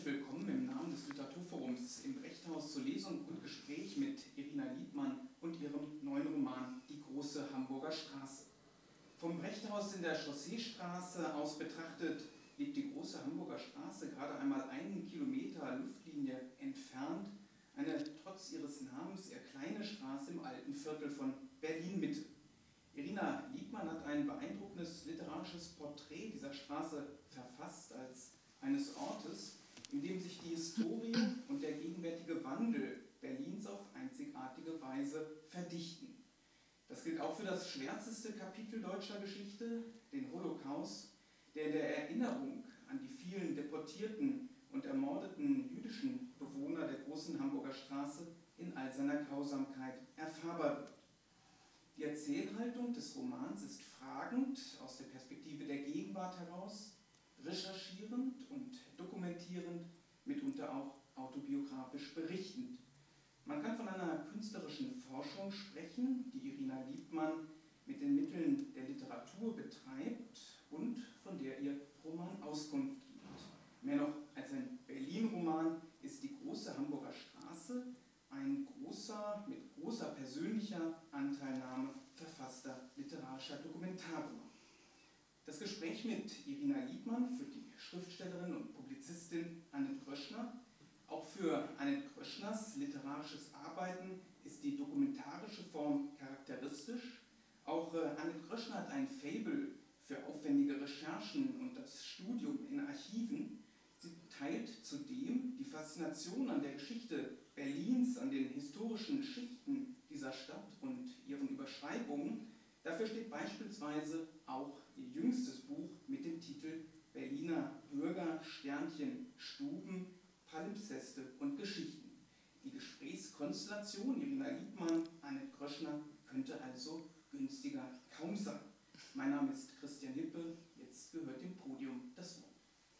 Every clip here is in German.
herzlich willkommen im Namen des Literaturforums im Brechthaus zur Lesung und Gespräch mit Irina Liebmann und ihrem neuen Roman Die große Hamburger Straße. Vom Brechthaus in der Chausseestraße aus betrachtet liegt die große Hamburger Straße gerade einmal 1 Kilometer Luftlinie entfernt, eine trotz ihres Namens eher kleine Straße im alten Viertel von Berlin-Mitte. Irina Liebmann hat ein beeindruckendes literarisches Porträt dieser Straße verfasst als eines Ortes, in dem sich die Historie und der gegenwärtige Wandel Berlins auf einzigartige Weise verdichten. Das gilt auch für das schwärzeste Kapitel deutscher Geschichte, den Holocaust, der in der Erinnerung an die vielen deportierten und ermordeten jüdischen Bewohner der großen Hamburger Straße in all seiner Grausamkeit erfahrbar wird. Die Erzählhaltung des Romans ist fragend aus der Perspektive der Gegenwart heraus, recherchierend und dokumentierend, mitunter auch autobiografisch berichtend. Man kann von einer künstlerischen Forschung sprechen, die Irina Liebmann mit den Mitteln der Literatur betreibt und von der ihr Roman Auskunft gibt. Mehr noch als ein Berlin-Roman ist die große Hamburger Straße ein großer, mit großer persönlicher Anteilnahme verfasster literarischer Dokumentarroman. Das Gespräch mit Irina Liebmann für die Schriftstellerin und Publizistin Annette Gröschner. Auch für Annette Gröschners literarisches Arbeiten ist die dokumentarische Form charakteristisch. Auch Annette Gröschner hat ein Faible für aufwendige Recherchen und das Studium in Archiven. Sie teilt zudem die Faszination an der Geschichte Berlins, an den historischen Schichten dieser Stadt und ihren Überschreibungen. Dafür steht beispielsweise auch ihr jüngstes Buch mit dem Titel Berliner Bürger, Sternchen, Stuben, Palimpseste und Geschichten. Die Gesprächskonstellation Irina Liebmann, Annette Gröschner könnte also günstiger kaum sein. Mein Name ist Christian Hippe, jetzt gehört dem Podium das Wort.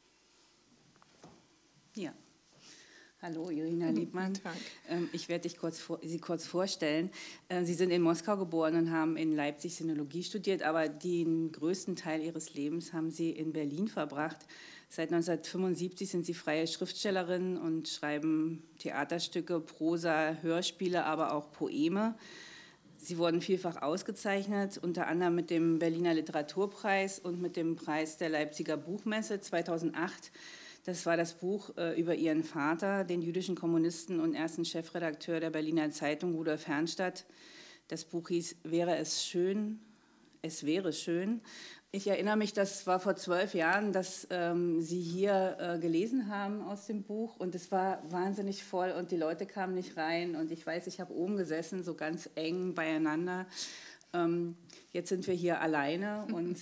Ja. Hallo, Irina Liebmann. Ich werde Sie kurz vorstellen. Sie sind in Moskau geboren und haben in Leipzig Sinologie studiert, aber den größten Teil Ihres Lebens haben Sie in Berlin verbracht. Seit 1975 sind Sie freie Schriftstellerin und schreiben Theaterstücke, Prosa, Hörspiele, aber auch Poeme. Sie wurden vielfach ausgezeichnet, unter anderem mit dem Berliner Literaturpreis und mit dem Preis der Leipziger Buchmesse 2008. Das war das Buch über Ihren Vater, den jüdischen Kommunisten und ersten Chefredakteur der Berliner Zeitung, Rudolf Herrnstadt. Das Buch hieß Wäre es schön, es wäre schön. Ich erinnere mich, das war vor 12 Jahren, dass Sie hier gelesen haben aus dem Buch und es war wahnsinnig voll und die Leute kamen nicht rein und ich weiß, ich habe oben gesessen, so ganz eng beieinander. Jetzt sind wir hier alleine und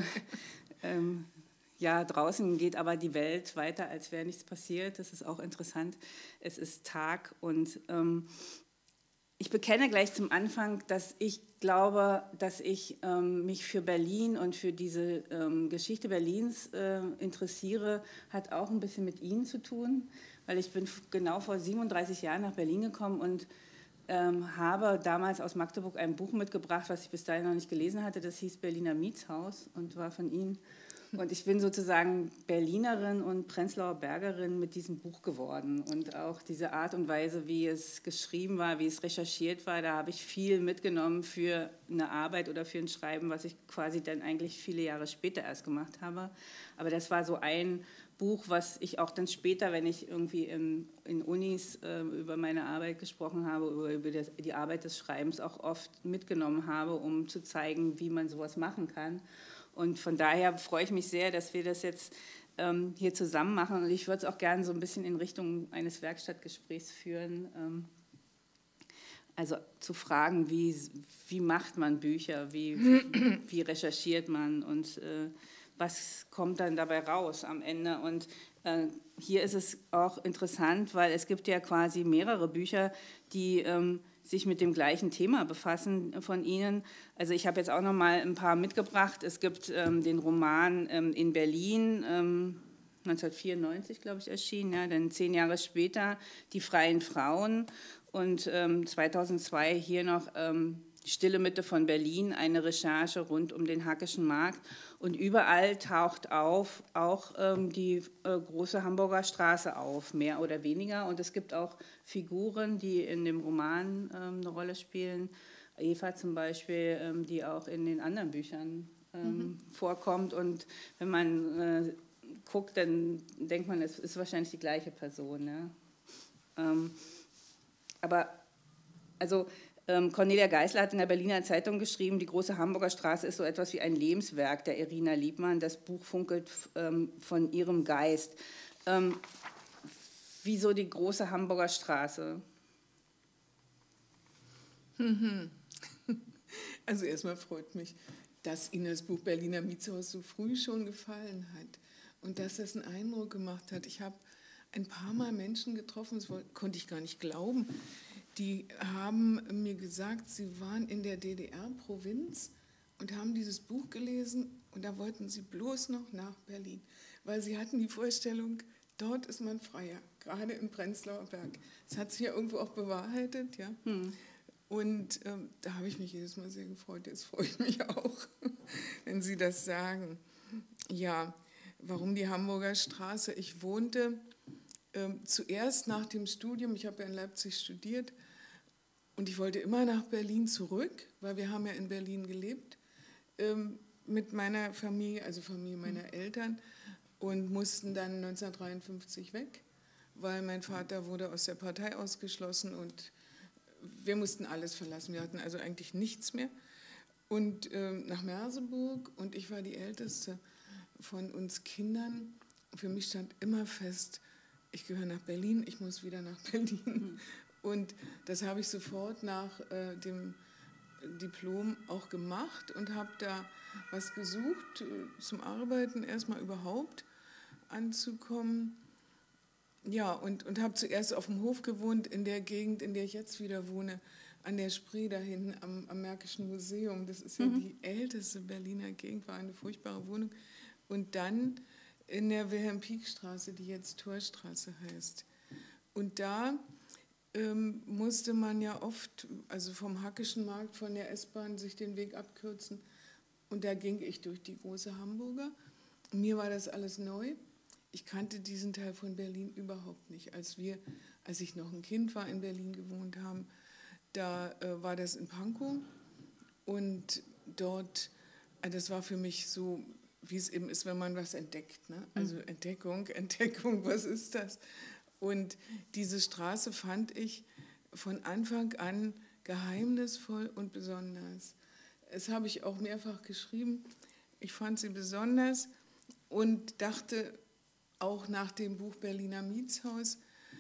ja, draußen geht aber die Welt weiter, als wäre nichts passiert. Das ist auch interessant. Es ist Tag und ich bekenne gleich zum Anfang, dass ich glaube, dass ich mich für Berlin und für diese Geschichte Berlins interessiere, hat auch ein bisschen mit Ihnen zu tun, weil ich bin genau vor 37 Jahren nach Berlin gekommen und habe damals aus Magdeburg ein Buch mitgebracht, was ich bis dahin noch nicht gelesen hatte. Das hieß Berliner Mietshaus und war von Ihnen. Und ich bin sozusagen Berlinerin und Prenzlauer Bergerin mit diesem Buch geworden. Und auch diese Art und Weise, wie es geschrieben war, wie es recherchiert war, da habe ich viel mitgenommen für eine Arbeit oder für ein Schreiben, was ich quasi dann eigentlich viele Jahre später erst gemacht habe. Aber das war so ein Buch, was ich auch dann später, wenn ich irgendwie in Unis über meine Arbeit gesprochen habe, über die Arbeit des Schreibens auch oft mitgenommen habe, um zu zeigen, wie man sowas machen kann. Und von daher freue ich mich sehr, dass wir das jetzt hier zusammen machen. Und ich würde es auch gerne so ein bisschen in Richtung eines Werkstattgesprächs führen. Also zu fragen, wie macht man Bücher, wie recherchiert man und was kommt dann dabei raus am Ende. Und hier ist es auch interessant, weil es gibt ja quasi mehrere Bücher, die sich mit dem gleichen Thema befassen von Ihnen. Also ich habe jetzt auch noch mal ein paar mitgebracht. Es gibt den Roman in Berlin, 1994, glaube ich, erschienen, ja, dann 10 Jahre später Die freien Frauen und 2002 hier noch Stille Mitte von Berlin, eine Recherche rund um den Hackischen Markt. Und überall taucht auf auch die große Hamburger Straße auf, mehr oder weniger. Und es gibt auch Figuren, die in dem Roman eine Rolle spielen. Eva zum Beispiel, die auch in den anderen Büchern vorkommt. Und wenn man guckt, dann denkt man, es ist wahrscheinlich die gleiche Person. Ne? Aber also Cornelia Geisler hat in der Berliner Zeitung geschrieben, die große Hamburger Straße ist so etwas wie ein Lebenswerk der Irina Liebmann. Das Buch funkelt von ihrem Geist. Wieso die große Hamburger Straße? Also erstmal freut mich, dass Ihnen das Buch Berliner Mietshaus so früh schon gefallen hat und dass das einen Eindruck gemacht hat. Ich habe ein paar Mal Menschen getroffen, das konnte ich gar nicht glauben, die haben mir gesagt, sie waren in der DDR-Provinz und haben dieses Buch gelesen und da wollten sie bloß noch nach Berlin, weil sie hatten die Vorstellung, dort ist man freier, gerade im Prenzlauer Berg. Das hat sich ja irgendwo auch bewahrheitet, ja. Und da habe ich mich jedes Mal sehr gefreut. Jetzt freue ich mich auch, wenn Sie das sagen. Ja, warum die Hamburger Straße? Ich wohnte zuerst nach dem Studium, ich habe ja in Leipzig studiert, und ich wollte immer nach Berlin zurück, weil wir haben ja in Berlin gelebt, mit meiner Familie, also Familie meiner Eltern, und mussten dann 1953 weg, weil mein Vater wurde aus der Partei ausgeschlossen und wir mussten alles verlassen. Wir hatten also eigentlich nichts mehr. Und nach Merseburg, und ich war die Älteste von uns Kindern. Für mich stand immer fest, ich gehöre nach Berlin, ich muss wieder nach Berlin. Und das habe ich sofort nach dem Diplom auch gemacht und habe da was gesucht, zum Arbeiten erstmal überhaupt anzukommen. Ja, und habe zuerst auf dem Hof gewohnt, in der Gegend, in der ich jetzt wieder wohne, an der Spree da hinten am Märkischen Museum. Das ist ja die älteste Berliner Gegend, war eine furchtbare Wohnung. Und dann in der Wilhelm-Pieck-Straße, die jetzt Torstraße heißt. Und da musste man ja oft, also vom Hackischen Markt, von der S-Bahn, sich den Weg abkürzen. Und da ging ich durch die große Hamburger. Mir war das alles neu. Ich kannte diesen Teil von Berlin überhaupt nicht. Als ich noch ein Kind war, in Berlin gewohnt haben, da war das in Pankow und dort, das war für mich so, wie es eben ist, wenn man was entdeckt. Ne? Also Entdeckung, was ist das? Und diese Straße fand ich von Anfang an geheimnisvoll und besonders. Das habe ich auch mehrfach geschrieben. Ich fand sie besonders und dachte, auch nach dem Buch Berliner Mietshaus,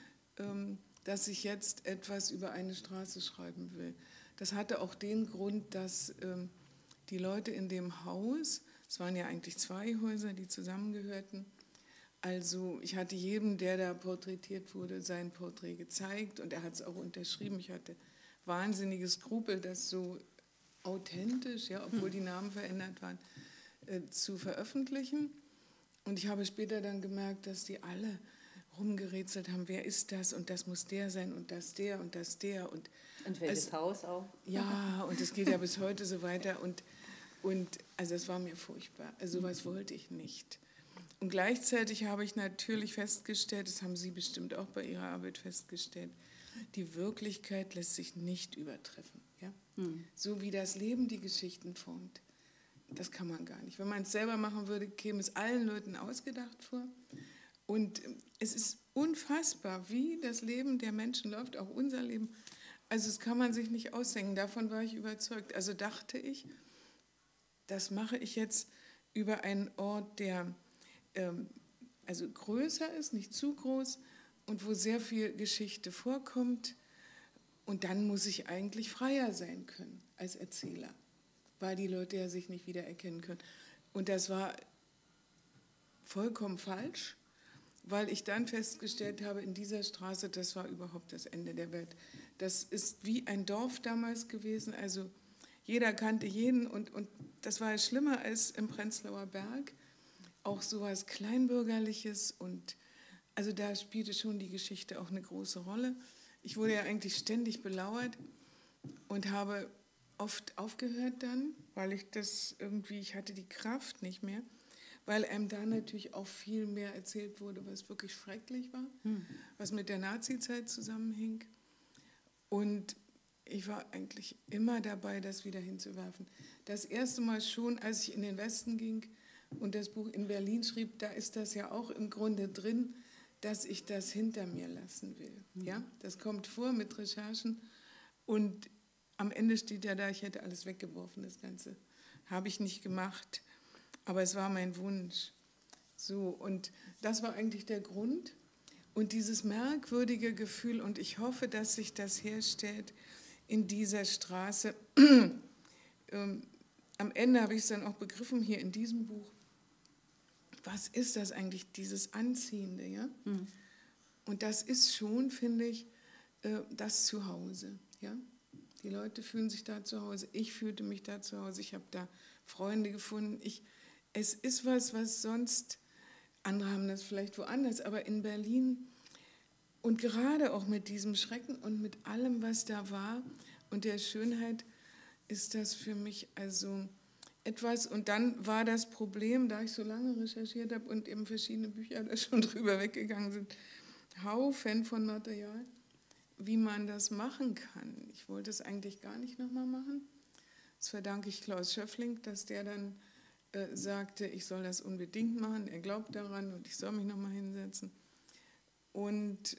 dass ich jetzt etwas über eine Straße schreiben will. Das hatte auch den Grund, dass die Leute in dem Haus, es waren ja eigentlich 2 Häuser, die zusammengehörten, also ich hatte jedem, der da porträtiert wurde, sein Porträt gezeigt und er hat es auch unterschrieben. Ich hatte wahnsinnige Skrupel, das so authentisch, ja, obwohl die Namen verändert waren, zu veröffentlichen. Und ich habe später dann gemerkt, dass die alle rumgerätselt haben, wer ist das und das muss der sein und das der und das der. Und welches Haus auch? Ja, und es geht ja bis heute so weiter. Und also es war mir furchtbar. Also sowas wollte ich nicht. Und gleichzeitig habe ich natürlich festgestellt, das haben Sie bestimmt auch bei Ihrer Arbeit festgestellt, die Wirklichkeit lässt sich nicht übertreffen. Ja? So wie das Leben die Geschichten formt. Das kann man gar nicht. Wenn man es selber machen würde, käme es allen Leuten ausgedacht vor. Und es ist unfassbar, wie das Leben der Menschen läuft, auch unser Leben. Also das kann man sich nicht ausdenken. Davon war ich überzeugt. Also dachte ich, das mache ich jetzt über einen Ort, der also größer ist, nicht zu groß und wo sehr viel Geschichte vorkommt. Und dann muss ich eigentlich freier sein können als Erzähler, weil die Leute ja sich nicht wiedererkennen können. Und das war vollkommen falsch, weil ich dann festgestellt habe, in dieser Straße, das war überhaupt das Ende der Welt. Das ist wie ein Dorf damals gewesen, also jeder kannte jeden und das war schlimmer als im Prenzlauer Berg, auch sowas Kleinbürgerliches und also da spielte schon die Geschichte auch eine große Rolle. Ich wurde ja eigentlich ständig belauert und habe oft aufgehört dann, weil ich hatte die Kraft nicht mehr, weil einem da natürlich auch viel mehr erzählt wurde, was wirklich schrecklich war, was mit der Nazizeit zusammenhing. Und ich war eigentlich immer dabei, das wieder hinzuwerfen. Das erste Mal schon, als ich in den Westen ging und das Buch in Berlin schrieb, da ist das ja auch im Grunde drin, dass ich das hinter mir lassen will. Ja? Das kommt vor mit Recherchen und am Ende steht ja da, ich hätte alles weggeworfen, das Ganze. Habe ich nicht gemacht, aber es war mein Wunsch. So, und das war eigentlich der Grund. Und dieses merkwürdige Gefühl, und ich hoffe, dass sich das herstellt in dieser Straße. Am Ende habe ich es dann auch begriffen, hier in diesem Buch. Was ist das eigentlich, dieses Anziehende? Ja? Und das ist schon, finde ich, das Zuhause. Ja? Die Leute fühlen sich da zu Hause, ich fühlte mich da zu Hause, ich habe da Freunde gefunden. Es ist was sonst, andere haben das vielleicht woanders, aber in Berlin und gerade auch mit diesem Schrecken und mit allem, was da war und der Schönheit, ist das für mich also etwas. Und dann war das Problem, da ich so lange recherchiert habe und eben verschiedene Bücher da schon drüber weggegangen sind, Haufen von Material, wie man das machen kann. Ich wollte es eigentlich gar nicht nochmal machen. Das verdanke ich Klaus Schöffling, dass der dann sagte, ich soll das unbedingt machen. Er glaubt daran und ich soll mich nochmal hinsetzen. Und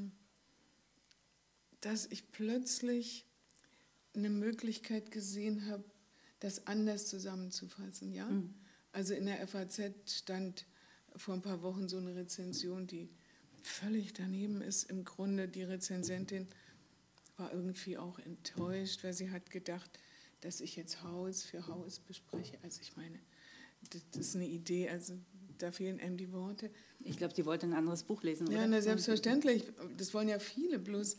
dass ich plötzlich eine Möglichkeit gesehen habe, das anders zusammenzufassen. Ja? Also in der FAZ stand vor ein paar Wochen so eine Rezension, die völlig daneben ist. Im Grunde die Rezensentin war irgendwie auch enttäuscht, weil sie hat gedacht, dass ich jetzt Haus für Haus bespreche. Also ich meine, das ist eine Idee, also da fehlen einem die Worte. Ich glaube, die wollte ein anderes Buch lesen, oder? Ja, na, selbstverständlich. Das wollen ja viele, bloß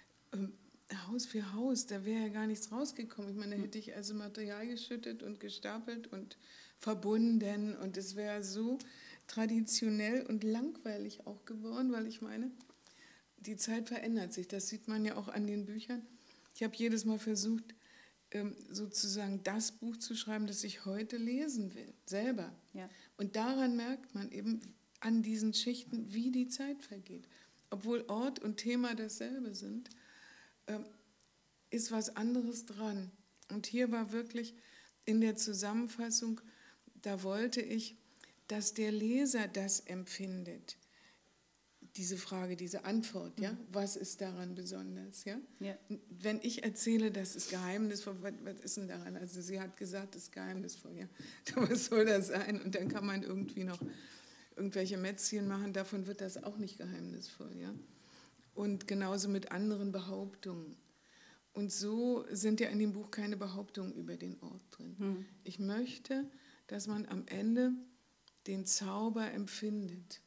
Haus für Haus, da wäre ja gar nichts rausgekommen. Ich meine, da hätte ich also Material geschüttet und gestapelt und verbunden und es wäre so traditionell und langweilig auch geworden, weil ich meine, die Zeit verändert sich. Das sieht man ja auch an den Büchern. Ich habe jedes Mal versucht, sozusagen das Buch zu schreiben, das ich heute lesen will, selber. Ja. Und daran merkt man eben an diesen Schichten, wie die Zeit vergeht. Obwohl Ort und Thema dasselbe sind, ist was anderes dran. Und hier war wirklich in der Zusammenfassung, da wollte ich, dass der Leser das empfindet. Diese Frage, diese Antwort, ja, was ist daran besonders, ja? Ja. Wenn ich erzähle, das ist geheimnisvoll, was ist denn daran? Also sie hat gesagt, das ist geheimnisvoll, ja. Was soll das sein? Und dann kann man irgendwie noch irgendwelche Mätzchen machen, davon wird das auch nicht geheimnisvoll, ja. Und genauso mit anderen Behauptungen. Und so sind ja in dem Buch keine Behauptungen über den Ort drin. Ich möchte, dass man am Ende den Zauber empfindet.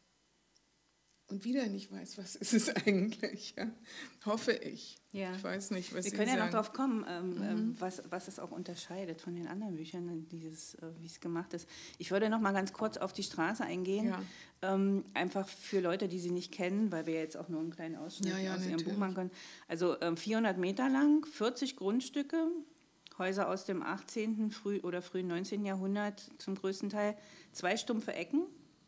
Und wieder nicht weiß, was ist es eigentlich, ja? Hoffe ich. Ja. Ich weiß nicht, was Sie Wir können ja noch sagen. darauf kommen, was es auch unterscheidet von den anderen Büchern, wie es gemacht ist. Ich würde noch mal ganz kurz auf die Straße eingehen, einfach für Leute, die sie nicht kennen, weil wir jetzt auch nur einen kleinen Ausschnitt aus Ihrem Buch machen können. Also 400 Meter lang, 40 Grundstücke, Häuser aus dem 18. oder frühen 19. Jahrhundert zum größten Teil, 2 stumpfe Ecken.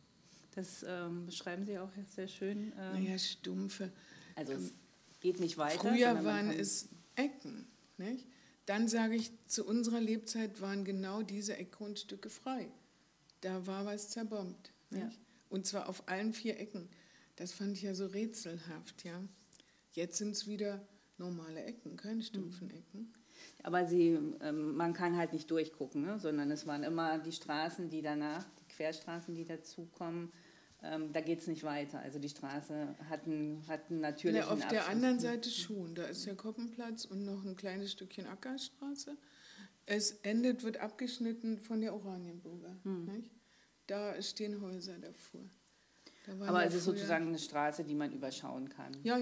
Das beschreiben Sie auch sehr schön. Naja, stumpfe. Also es geht nicht weiter. Früher waren es Ecken, nicht? Dann sage ich, zu unserer Lebzeit waren genau diese Eckgrundstücke frei. Da war was zerbombt. Nicht? Ja. Und zwar auf allen 4 Ecken. Das fand ich ja so rätselhaft. Ja? Jetzt sind es wieder normale Ecken, keine stumpfen Ecken. Aber man kann halt nicht durchgucken, ne? Sondern es waren immer die Straßen, die danach, die Querstraßen, die dazukommen. Da geht es nicht weiter. Also die Straße hat einen natürlichen Auf der Abschluss. anderen Seite schon. Da ist der Koppenplatz und noch ein kleines Stückchen Ackerstraße. Es wird abgeschnitten von der Oranienburger. Nicht? Da stehen Häuser davor. Aber es ist sozusagen eine Straße, die man überschauen kann. Ja.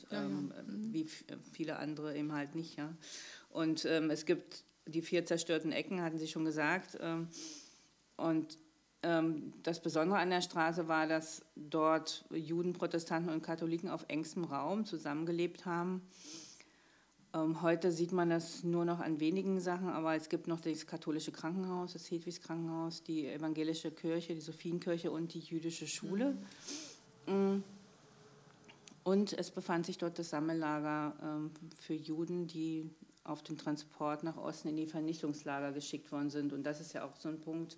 Wie viele andere eben halt nicht. Ja. Und es gibt die 4 zerstörten Ecken, hatten Sie schon gesagt. Und das Besondere an der Straße war, dass dort Juden, Protestanten und Katholiken auf engstem Raum zusammengelebt haben. Heute sieht man das nur noch an wenigen Sachen, aber es gibt noch das katholische Krankenhaus, das Hedwigs Krankenhaus, die evangelische Kirche, die Sophienkirche und die jüdische Schule. Und es befand sich dort das Sammellager für Juden, die auf dem Transport nach Osten in die Vernichtungslager geschickt worden sind. Und das ist ja auch so ein Punkt,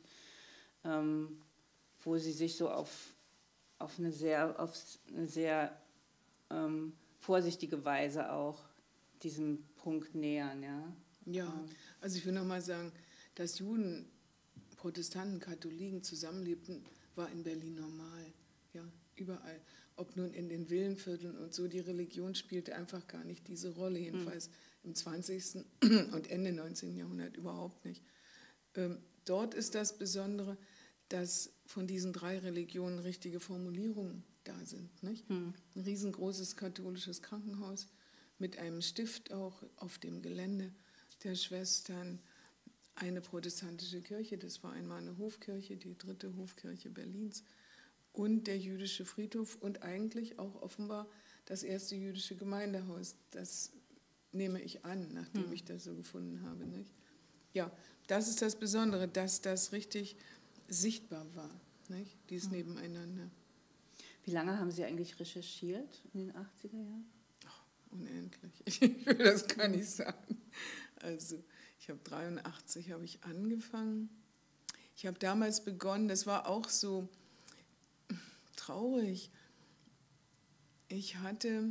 wo sie sich so auf eine sehr vorsichtige Weise auch diesem Punkt nähern. Ja, also ich will nochmal sagen, dass Juden, Protestanten, Katholiken zusammenlebten, war in Berlin normal. Ja, überall. Ob nun in den Villenvierteln und so, die Religion spielte einfach gar nicht diese Rolle, jedenfalls im 20. und Ende 19. Jahrhundert überhaupt nicht. Dort ist das Besondere, dass von diesen 3 Religionen richtige Formulierungen da sind. Nicht? Ein riesengroßes katholisches Krankenhaus mit einem Stift auch auf dem Gelände der Schwestern, eine protestantische Kirche, das war einmal eine Hofkirche, die 3. Hofkirche Berlins, und der jüdische Friedhof und eigentlich auch offenbar das erste jüdische Gemeindehaus. Das nehme ich an, nachdem ich das so gefunden habe. Nicht? Ja, das ist das Besondere, dass das richtig sichtbar war, nicht? Dies nebeneinander. Wie lange haben Sie eigentlich recherchiert in den 80er Jahren? Unendlich. Ich will das gar nicht sagen. Also ich habe 83 habe ich angefangen. Ich habe damals begonnen, das war auch so traurig. Ich hatte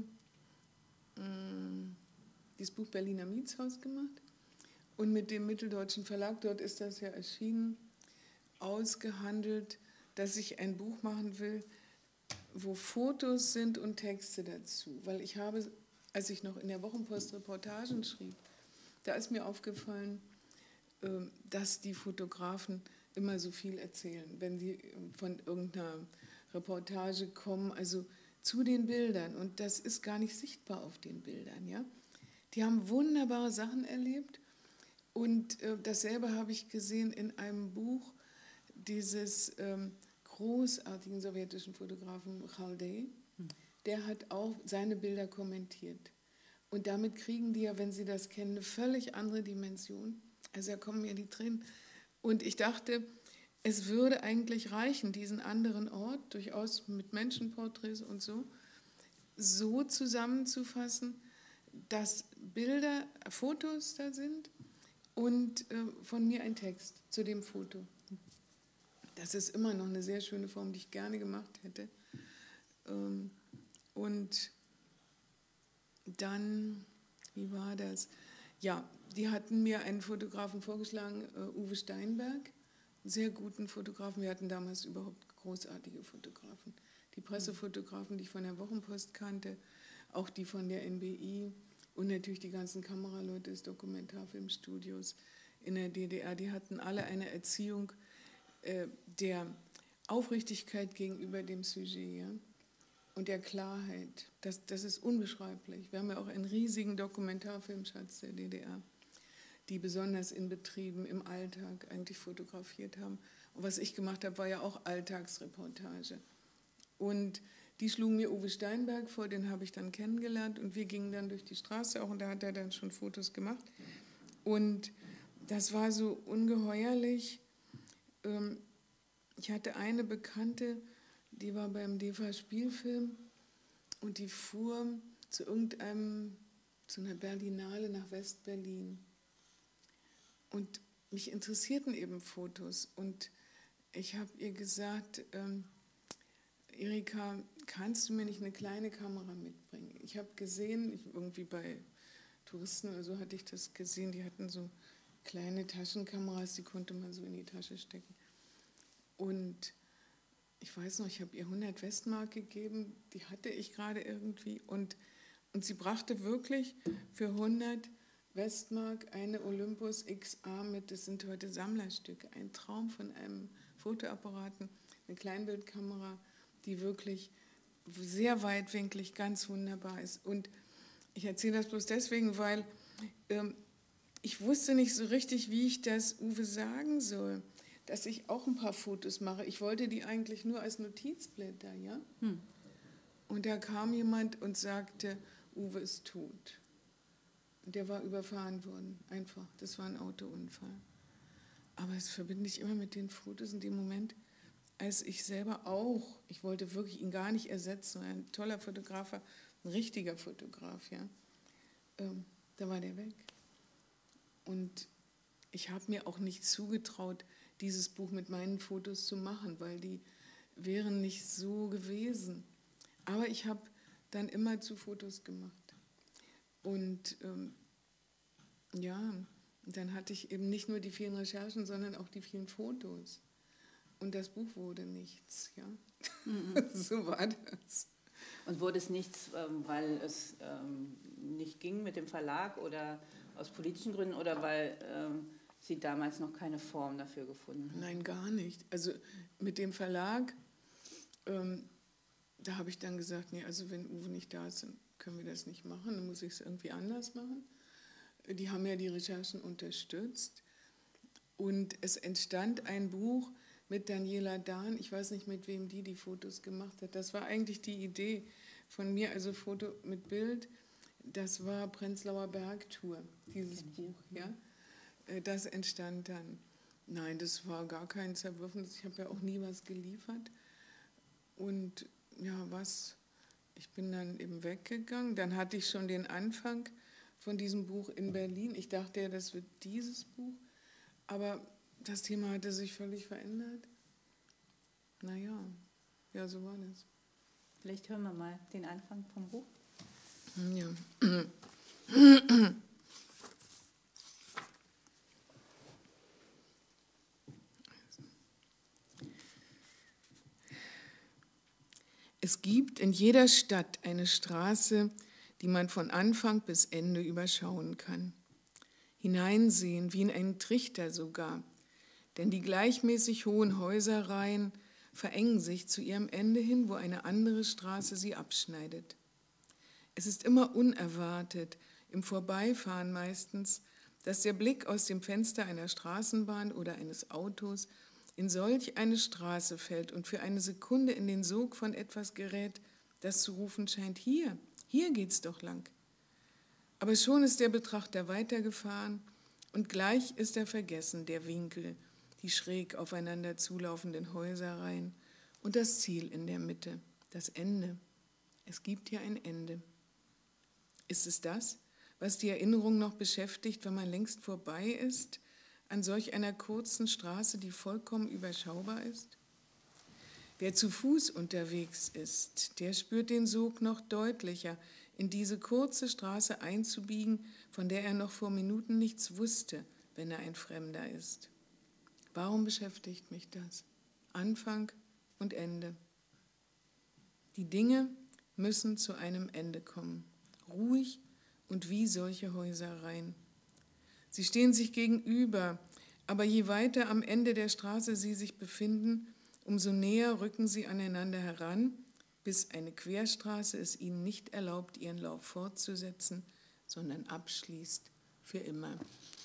dieses Buch Berliner Mietshaus gemacht und mit dem Mitteldeutschen Verlag, dort ist das ja erschienen, ausgehandelt, dass ich ein Buch machen will, wo Fotos sind und Texte dazu. Weil ich habe, als ich noch in der Wochenpost Reportagen schrieb, da ist mir aufgefallen, dass die Fotografen immer so viel erzählen, wenn sie von irgendeiner Reportage kommen, also zu den Bildern. Und das ist gar nicht sichtbar auf den Bildern. Ja? Die haben wunderbare Sachen erlebt. Und dasselbe habe ich gesehen in einem Buch dieses großartigen sowjetischen Fotografen Chaldei. Der hat auch seine Bilder kommentiert. Und damit kriegen die ja, wenn Sie das kennen, eine völlig andere Dimension. Also da kommen mir die Tränen. Und ich dachte, es würde eigentlich reichen, diesen anderen Ort, durchaus mit Menschenporträts und so zusammenzufassen, dass Bilder, Fotos da sind und von mir ein Text zu dem Foto. Das ist immer noch eine sehr schöne Form, die ich gerne gemacht hätte. Und dann, wie war das? Ja, die hatten mir einen Fotografen vorgeschlagen, Uwe Steinberg, einen sehr guten Fotografen. Wir hatten damals überhaupt großartige Fotografen. Die Pressefotografen, die ich von der Wochenpost kannte, auch die von der NBI und natürlich die ganzen Kameraleute des Dokumentarfilmstudios in der DDR, die hatten alle eine Erziehung der Aufrichtigkeit gegenüber dem Sujet, ja? Und der Klarheit. Das ist unbeschreiblich. Wir haben ja auch einen riesigen Dokumentarfilmschatz der DDR, die besonders in Betrieben im Alltag eigentlich fotografiert haben. Und was ich gemacht habe, war ja auch Alltagsreportage. Und die schlugen mir Uwe Steinberg vor, den habe ich dann kennengelernt und wir gingen dann durch die Straße auch und da hat er dann schon Fotos gemacht. Und das war so ungeheuerlich. Ich hatte eine Bekannte, die war beim DEFA-Spielfilm und die fuhr zu einer Berlinale nach West-Berlin. Und mich interessierten eben Fotos. Und ich habe ihr gesagt, Erika, kannst du mir nicht eine kleine Kamera mitbringen? Ich habe gesehen, irgendwie bei Touristen oder so hatte ich das gesehen, die hatten so kleine Taschenkameras, die konnte man so in die Tasche stecken. Und ich weiß noch, ich habe ihr 100 Westmark gegeben, die hatte ich gerade irgendwie. Und sie brachte wirklich für 100 Westmark eine Olympus XA mit, das sind heute Sammlerstücke, ein Traum von einem Fotoapparaten, eine Kleinbildkamera, die wirklich sehr weitwinklig, ganz wunderbar ist. Und ich erzähle das bloß deswegen, weil ich wusste nicht so richtig, wie ich das Uwe sagen soll, dass ich auch ein paar Fotos mache. Ich wollte die eigentlich nur als Notizblätter, ja? Und da kam jemand und sagte, Uwe ist tot. Und der war überfahren worden, einfach. Das war ein Autounfall. Aber das verbinde ich immer mit den Fotos in dem Moment, als ich selber auch, ich wollte wirklich ihn gar nicht ersetzen, ein toller Fotograf, ein richtiger Fotograf, ja. Da war der weg. Und ich habe mir auch nicht zugetraut, dieses Buch mit meinen Fotos zu machen, weil die wären nicht so gewesen. Aber ich habe dann immer zu Fotos gemacht. Und ja, dann hatte ich eben nicht nur die vielen Recherchen, sondern auch die vielen Fotos. Und das Buch wurde nichts, ja. So war das. Und wurde es nichts, weil es nicht ging mit dem Verlag oder aus politischen Gründen oder weil Sie damals noch keine Form dafür gefunden haben? Nein, gar nicht. Also mit dem Verlag, da habe ich dann gesagt, nee, also wenn Uwe nicht da ist, dann können wir das nicht machen, dann muss ich es irgendwie anders machen. Die haben ja die Recherchen unterstützt. Und es entstand ein Buch mit Daniela Dahn, ich weiß nicht, mit wem die Fotos gemacht hat. Das war eigentlich die Idee von mir, also Foto mit Bild. Das war Prenzlauer Bergtour, dieses Buch, ja. Das entstand dann. Nein, das war gar kein Zerwürfnis. Ich habe ja auch nie was geliefert. Und ja, ich bin dann eben weggegangen. Dann hatte ich schon den Anfang von diesem Buch in Berlin. Ich dachte ja, das wird dieses Buch. Aber das Thema hatte sich völlig verändert. Naja, ja, so war das. Vielleicht hören wir mal den Anfang vom Buch. Ja. Es gibt in jeder Stadt eine Straße, die man von Anfang bis Ende überschauen kann. Hineinsehen, wie in einen Trichter sogar, denn die gleichmäßig hohen Häuserreihen verengen sich zu ihrem Ende hin, wo eine andere Straße sie abschneidet. Es ist immer unerwartet, im Vorbeifahren meistens, dass der Blick aus dem Fenster einer Straßenbahn oder eines Autos in solch eine Straße fällt und für eine Sekunde in den Sog von etwas gerät, das zu rufen scheint, hier geht's doch lang. Aber schon ist der Betrachter weitergefahren und gleich ist er vergessen, der Winkel, die schräg aufeinander zulaufenden Häuserreihen und das Ziel in der Mitte, das Ende. Es gibt ja ein Ende. Ist es das, was die Erinnerung noch beschäftigt, wenn man längst vorbei ist, an solch einer kurzen Straße, die vollkommen überschaubar ist? Wer zu Fuß unterwegs ist, der spürt den Sog noch deutlicher, in diese kurze Straße einzubiegen, von der er noch vor Minuten nichts wusste, wenn er ein Fremder ist. Warum beschäftigt mich das? Anfang und Ende. Die Dinge müssen zu einem Ende kommen, ruhig und wie solche Häuserreihen. Sie stehen sich gegenüber, aber je weiter am Ende der Straße sie sich befinden, umso näher rücken sie aneinander heran, bis eine Querstraße es ihnen nicht erlaubt, ihren Lauf fortzusetzen, sondern abschließt für immer.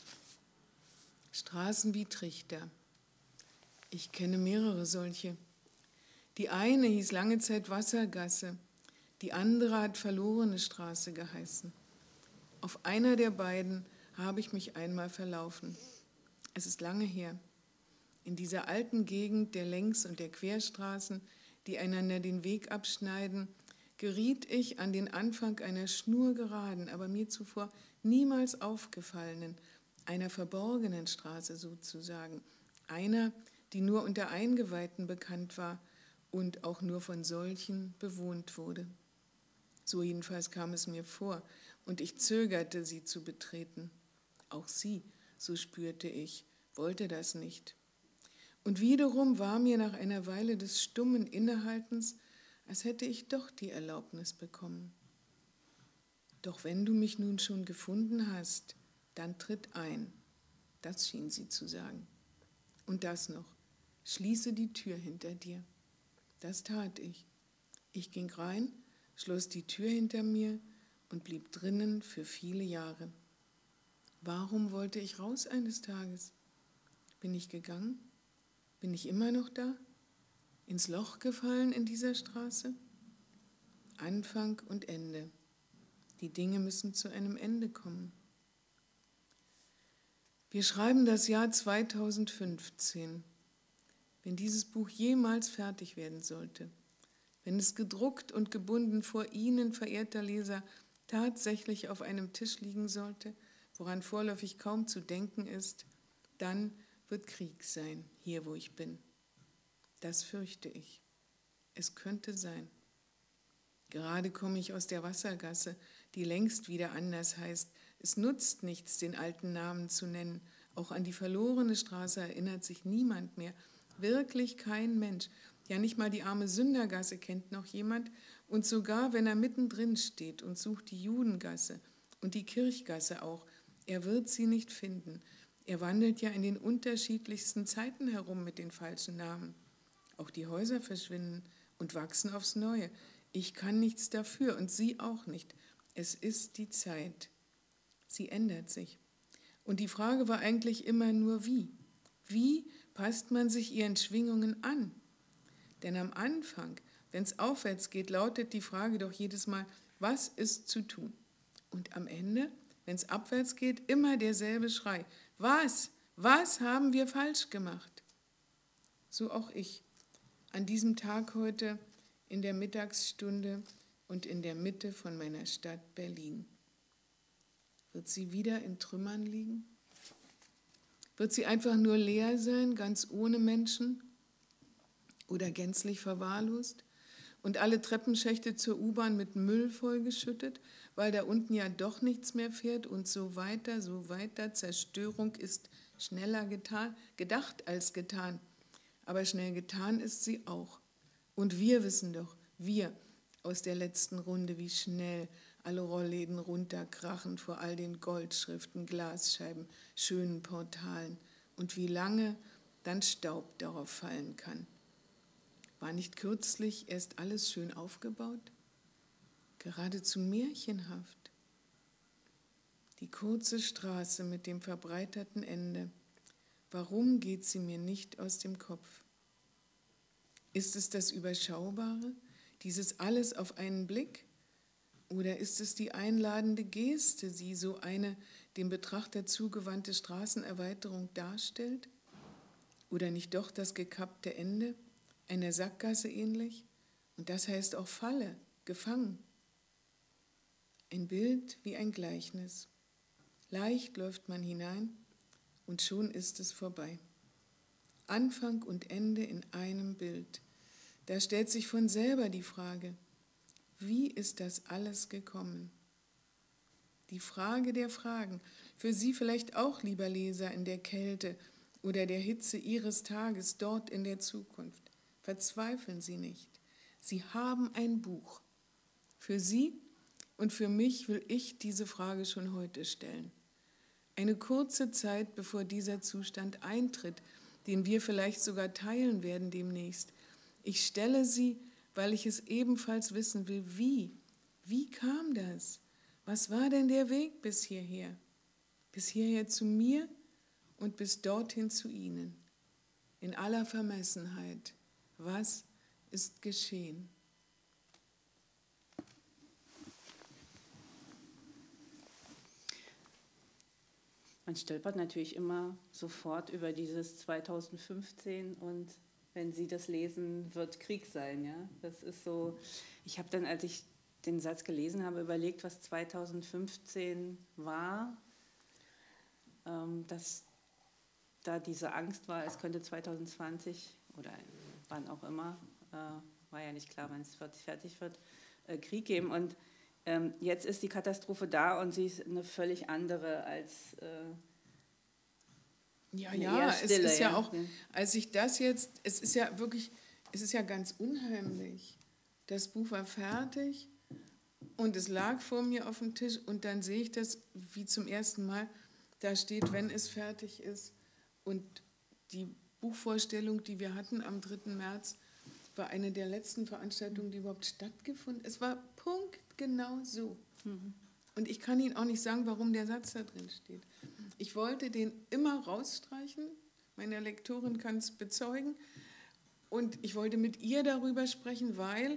Straßen wie Trichter. Ich kenne mehrere solche. Die eine hieß lange Zeit Wassergasse, die andere hat Verlorene Straße geheißen. Auf einer der beiden habe ich mich einmal verlaufen. Es ist lange her. In dieser alten Gegend der Längs- und der Querstraßen, die einander den Weg abschneiden, geriet ich an den Anfang einer schnurgeraden, aber mir zuvor niemals aufgefallenen, einer verborgenen Straße sozusagen, einer, die nur unter Eingeweihten bekannt war und auch nur von solchen bewohnt wurde. So jedenfalls kam es mir vor, und ich zögerte, sie zu betreten. Auch sie, so spürte ich, wollte das nicht. Und wiederum war mir nach einer Weile des stummen Innehaltens, als hätte ich doch die Erlaubnis bekommen. Doch wenn du mich nun schon gefunden hast, dann tritt ein. Das schien sie zu sagen. Und das noch, schließe die Tür hinter dir. Das tat ich. Ich ging rein, schloss die Tür hinter mir und blieb drinnen für viele Jahre. Warum wollte ich raus eines Tages? Bin ich gegangen? Bin ich immer noch da? Ins Loch gefallen in dieser Straße? Anfang und Ende. Die Dinge müssen zu einem Ende kommen. Wir schreiben das Jahr 2015. Wenn dieses Buch jemals fertig werden sollte, wenn es gedruckt und gebunden vor Ihnen, verehrter Leser, tatsächlich auf einem Tisch liegen sollte, woran vorläufig kaum zu denken ist, dann wird Krieg sein, hier wo ich bin. Das fürchte ich. Es könnte sein. Gerade komme ich aus der Wassergasse, die längst wieder anders heißt. Es nutzt nichts, den alten Namen zu nennen. Auch an die verlorene Straße erinnert sich niemand mehr. Wirklich kein Mensch. Ja, nicht mal die arme Sündergasse kennt noch jemand. Und sogar, wenn er mittendrin steht und sucht die Judengasse und die Kirchgasse auch, er wird sie nicht finden. Er wandelt ja in den unterschiedlichsten Zeiten herum mit den falschen Namen. Auch die Häuser verschwinden und wachsen aufs Neue. Ich kann nichts dafür und Sie auch nicht. Es ist die Zeit. Sie ändert sich. Und die Frage war eigentlich immer nur wie. Wie passt man sich ihren Schwingungen an? Denn am Anfang, wenn es aufwärts geht, lautet die Frage doch jedes Mal, was ist zu tun? Und am Ende, wenn es abwärts geht, immer derselbe Schrei. Was? Was haben wir falsch gemacht? So auch ich. An diesem Tag heute in der Mittagsstunde und in der Mitte von meiner Stadt Berlin. Wird sie wieder in Trümmern liegen? Wird sie einfach nur leer sein, ganz ohne Menschen? Oder gänzlich verwahrlost? Und alle Treppenschächte zur U-Bahn mit Müll vollgeschüttet, weil da unten ja doch nichts mehr fährt und so weiter, so weiter. Zerstörung ist schneller gedacht als getan. Aber schnell getan ist sie auch. Und wir wissen doch, wir aus der letzten Runde, wie schnell alle Rollläden runterkrachen vor all den Goldschriften, Glasscheiben, schönen Portalen und wie lange dann Staub darauf fallen kann. War nicht kürzlich erst alles schön aufgebaut? Geradezu märchenhaft. Die kurze Straße mit dem verbreiterten Ende. Warum geht sie mir nicht aus dem Kopf? Ist es das Überschaubare, dieses alles auf einen Blick? Oder ist es die einladende Geste, die so eine dem Betrachter zugewandte Straßenerweiterung darstellt? Oder nicht doch das gekappte Ende, einer Sackgasse ähnlich? Und das heißt auch Falle, gefangen. Ein Bild wie ein Gleichnis. Leicht läuft man hinein und schon ist es vorbei. Anfang und Ende in einem Bild. Da stellt sich von selber die Frage, wie ist das alles gekommen? Die Frage der Fragen, für Sie vielleicht auch, lieber Leser, in der Kälte oder der Hitze Ihres Tages dort in der Zukunft. Verzweifeln Sie nicht. Sie haben ein Buch. Für Sie und für mich will ich diese Frage schon heute stellen. Eine kurze Zeit, bevor dieser Zustand eintritt, den wir vielleicht sogar teilen werden demnächst. Ich stelle sie, weil ich es ebenfalls wissen will, wie. Wie kam das? Was war denn der Weg bis hierher? Bis hierher zu mir und bis dorthin zu Ihnen. In aller Vermessenheit. Was ist geschehen? Man stolpert natürlich immer sofort über dieses 2015 und wenn Sie das lesen, wird Krieg sein. Ja? Das ist so, ich habe dann, als ich den Satz gelesen habe, überlegt, was 2015 war, dass da diese Angst war, es könnte 2020 oder wann auch immer, war ja nicht klar, wann es fertig wird, Krieg geben. Und jetzt ist die Katastrophe da und sie ist eine völlig andere als Ja, Stille, es ist ja auch, als ich das jetzt, es ist ja wirklich, es ist ja ganz unheimlich. Das Buch war fertig und es lag vor mir auf dem Tisch und dann sehe ich das wie zum ersten Mal, da steht, wenn es fertig ist. Und die Buchvorstellung, die wir hatten am 3. März, war eine der letzten Veranstaltungen, die überhaupt stattgefunden. Es war punktgenau so. Und ich kann Ihnen auch nicht sagen, warum der Satz da drin steht. Ich wollte den immer rausstreichen, meine Lektorin kann es bezeugen, und ich wollte mit ihr darüber sprechen, weil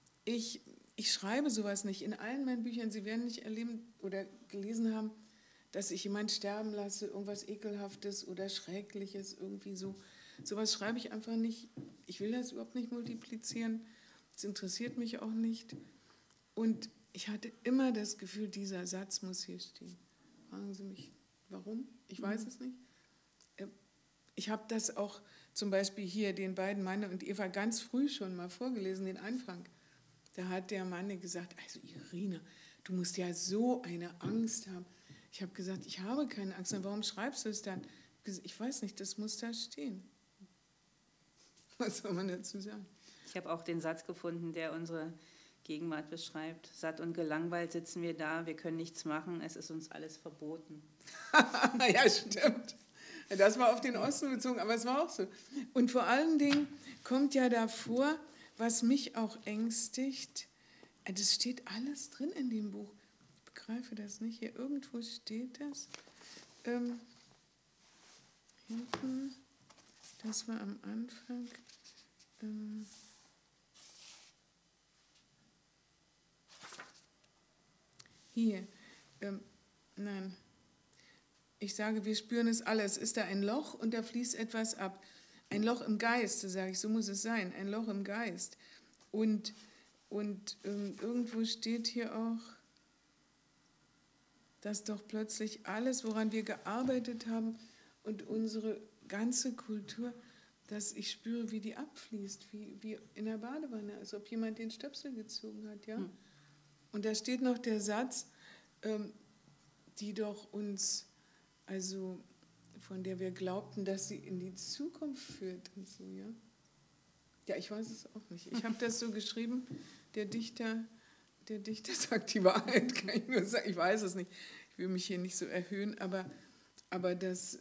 ich schreibe sowas nicht. In allen meinen Büchern, Sie werden nicht erleben oder gelesen haben, dass ich jemand sterben lasse, irgendwas Ekelhaftes oder Schreckliches, irgendwie so. Sowas schreibe ich einfach nicht. Ich will das überhaupt nicht multiplizieren. Das interessiert mich auch nicht. Und ich hatte immer das Gefühl, dieser Satz muss hier stehen. Fragen Sie mich, warum? Ich weiß es nicht. Ich habe das auch zum Beispiel hier den beiden, Manne und Eva, ganz früh schon mal vorgelesen, den Anfang. Da hat der Mann gesagt, also Irina, du musst ja so eine Angst haben. Ich habe gesagt, ich habe keine Angst. Und warum schreibst du es dann? Ich weiß nicht, das muss da stehen. Was soll man dazu sagen? Ich habe auch den Satz gefunden, der unsere Gegenwart beschreibt. Satt und gelangweilt sitzen wir da, wir können nichts machen, es ist uns alles verboten. Ja, stimmt. Das war auf den Osten bezogen, aber es war auch so. Und vor allen Dingen kommt ja davor, was mich auch ängstigt, das steht alles drin in dem Buch. Ich begreife das nicht. Hier irgendwo steht das. Hinten, das war am Anfang. Hier, nein. Ich sage, wir spüren es alle. Es ist da ein Loch und da fließt etwas ab. Ein Loch im Geist, sage ich, so muss es sein. Ein Loch im Geist. Und irgendwo steht hier auch, dass doch plötzlich alles, woran wir gearbeitet haben und unsere ganze Kultur, dass ich spüre, wie die abfließt, wie in der Badewanne, als ob jemand den Stöpsel gezogen hat. Ja? Und da steht noch der Satz, die doch uns, also von der wir glaubten, dass sie in die Zukunft führt und so, ja. Ja, ich weiß es auch nicht. Ich habe das so geschrieben, der Dichter sagt die Wahrheit, kann ich nur sagen. Ich weiß es nicht. Ich will mich hier nicht so erhöhen, aber das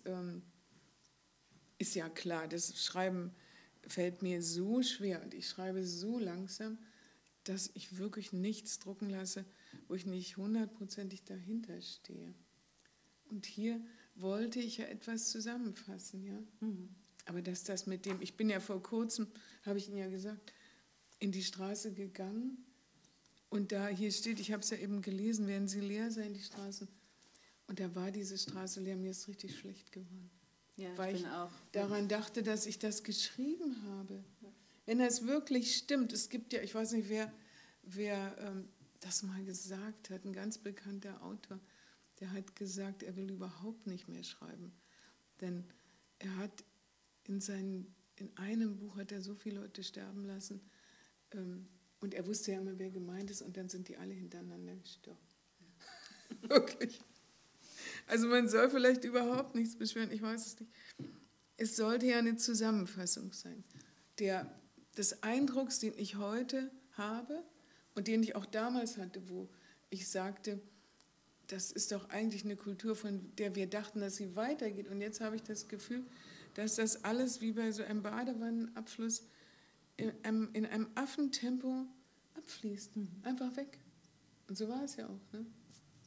ist ja klar. Das Schreiben fällt mir so schwer und ich schreibe so langsam, dass ich wirklich nichts drucken lasse, wo ich nicht 100%ig dahinter stehe. Und hier wollte ich ja etwas zusammenfassen, ja. Aber dass das mit dem, ich bin ja vor kurzem, habe ich Ihnen ja gesagt, in die Straße gegangen und da, hier steht, ich habe es ja eben gelesen, werden sie leer sein, die Straßen. Und da war diese Straße leer, mir ist richtig schlecht geworden. Ja, weil ich auch daran dachte, dass ich das geschrieben habe. Wenn das wirklich stimmt, es gibt ja, ich weiß nicht, wer das mal gesagt hat, ein ganz bekannter Autor, der hat gesagt, er will überhaupt nicht mehr schreiben. Denn er hat in einem Buch hat er so viele Leute sterben lassen und er wusste ja immer, wer gemeint ist und dann sind die alle hintereinander gestorben. Wirklich. Also man soll vielleicht überhaupt nichts beschweren, ich weiß es nicht. Es sollte ja eine Zusammenfassung sein des Eindrucks, den ich heute habe und den ich auch damals hatte, wo ich sagte, das ist doch eigentlich eine Kultur, von der wir dachten, dass sie weitergeht. Und jetzt habe ich das Gefühl, dass das alles wie bei so einem Badewannenabfluss in einem Affentempo abfließt. Einfach weg. Und so war es ja auch. Ne?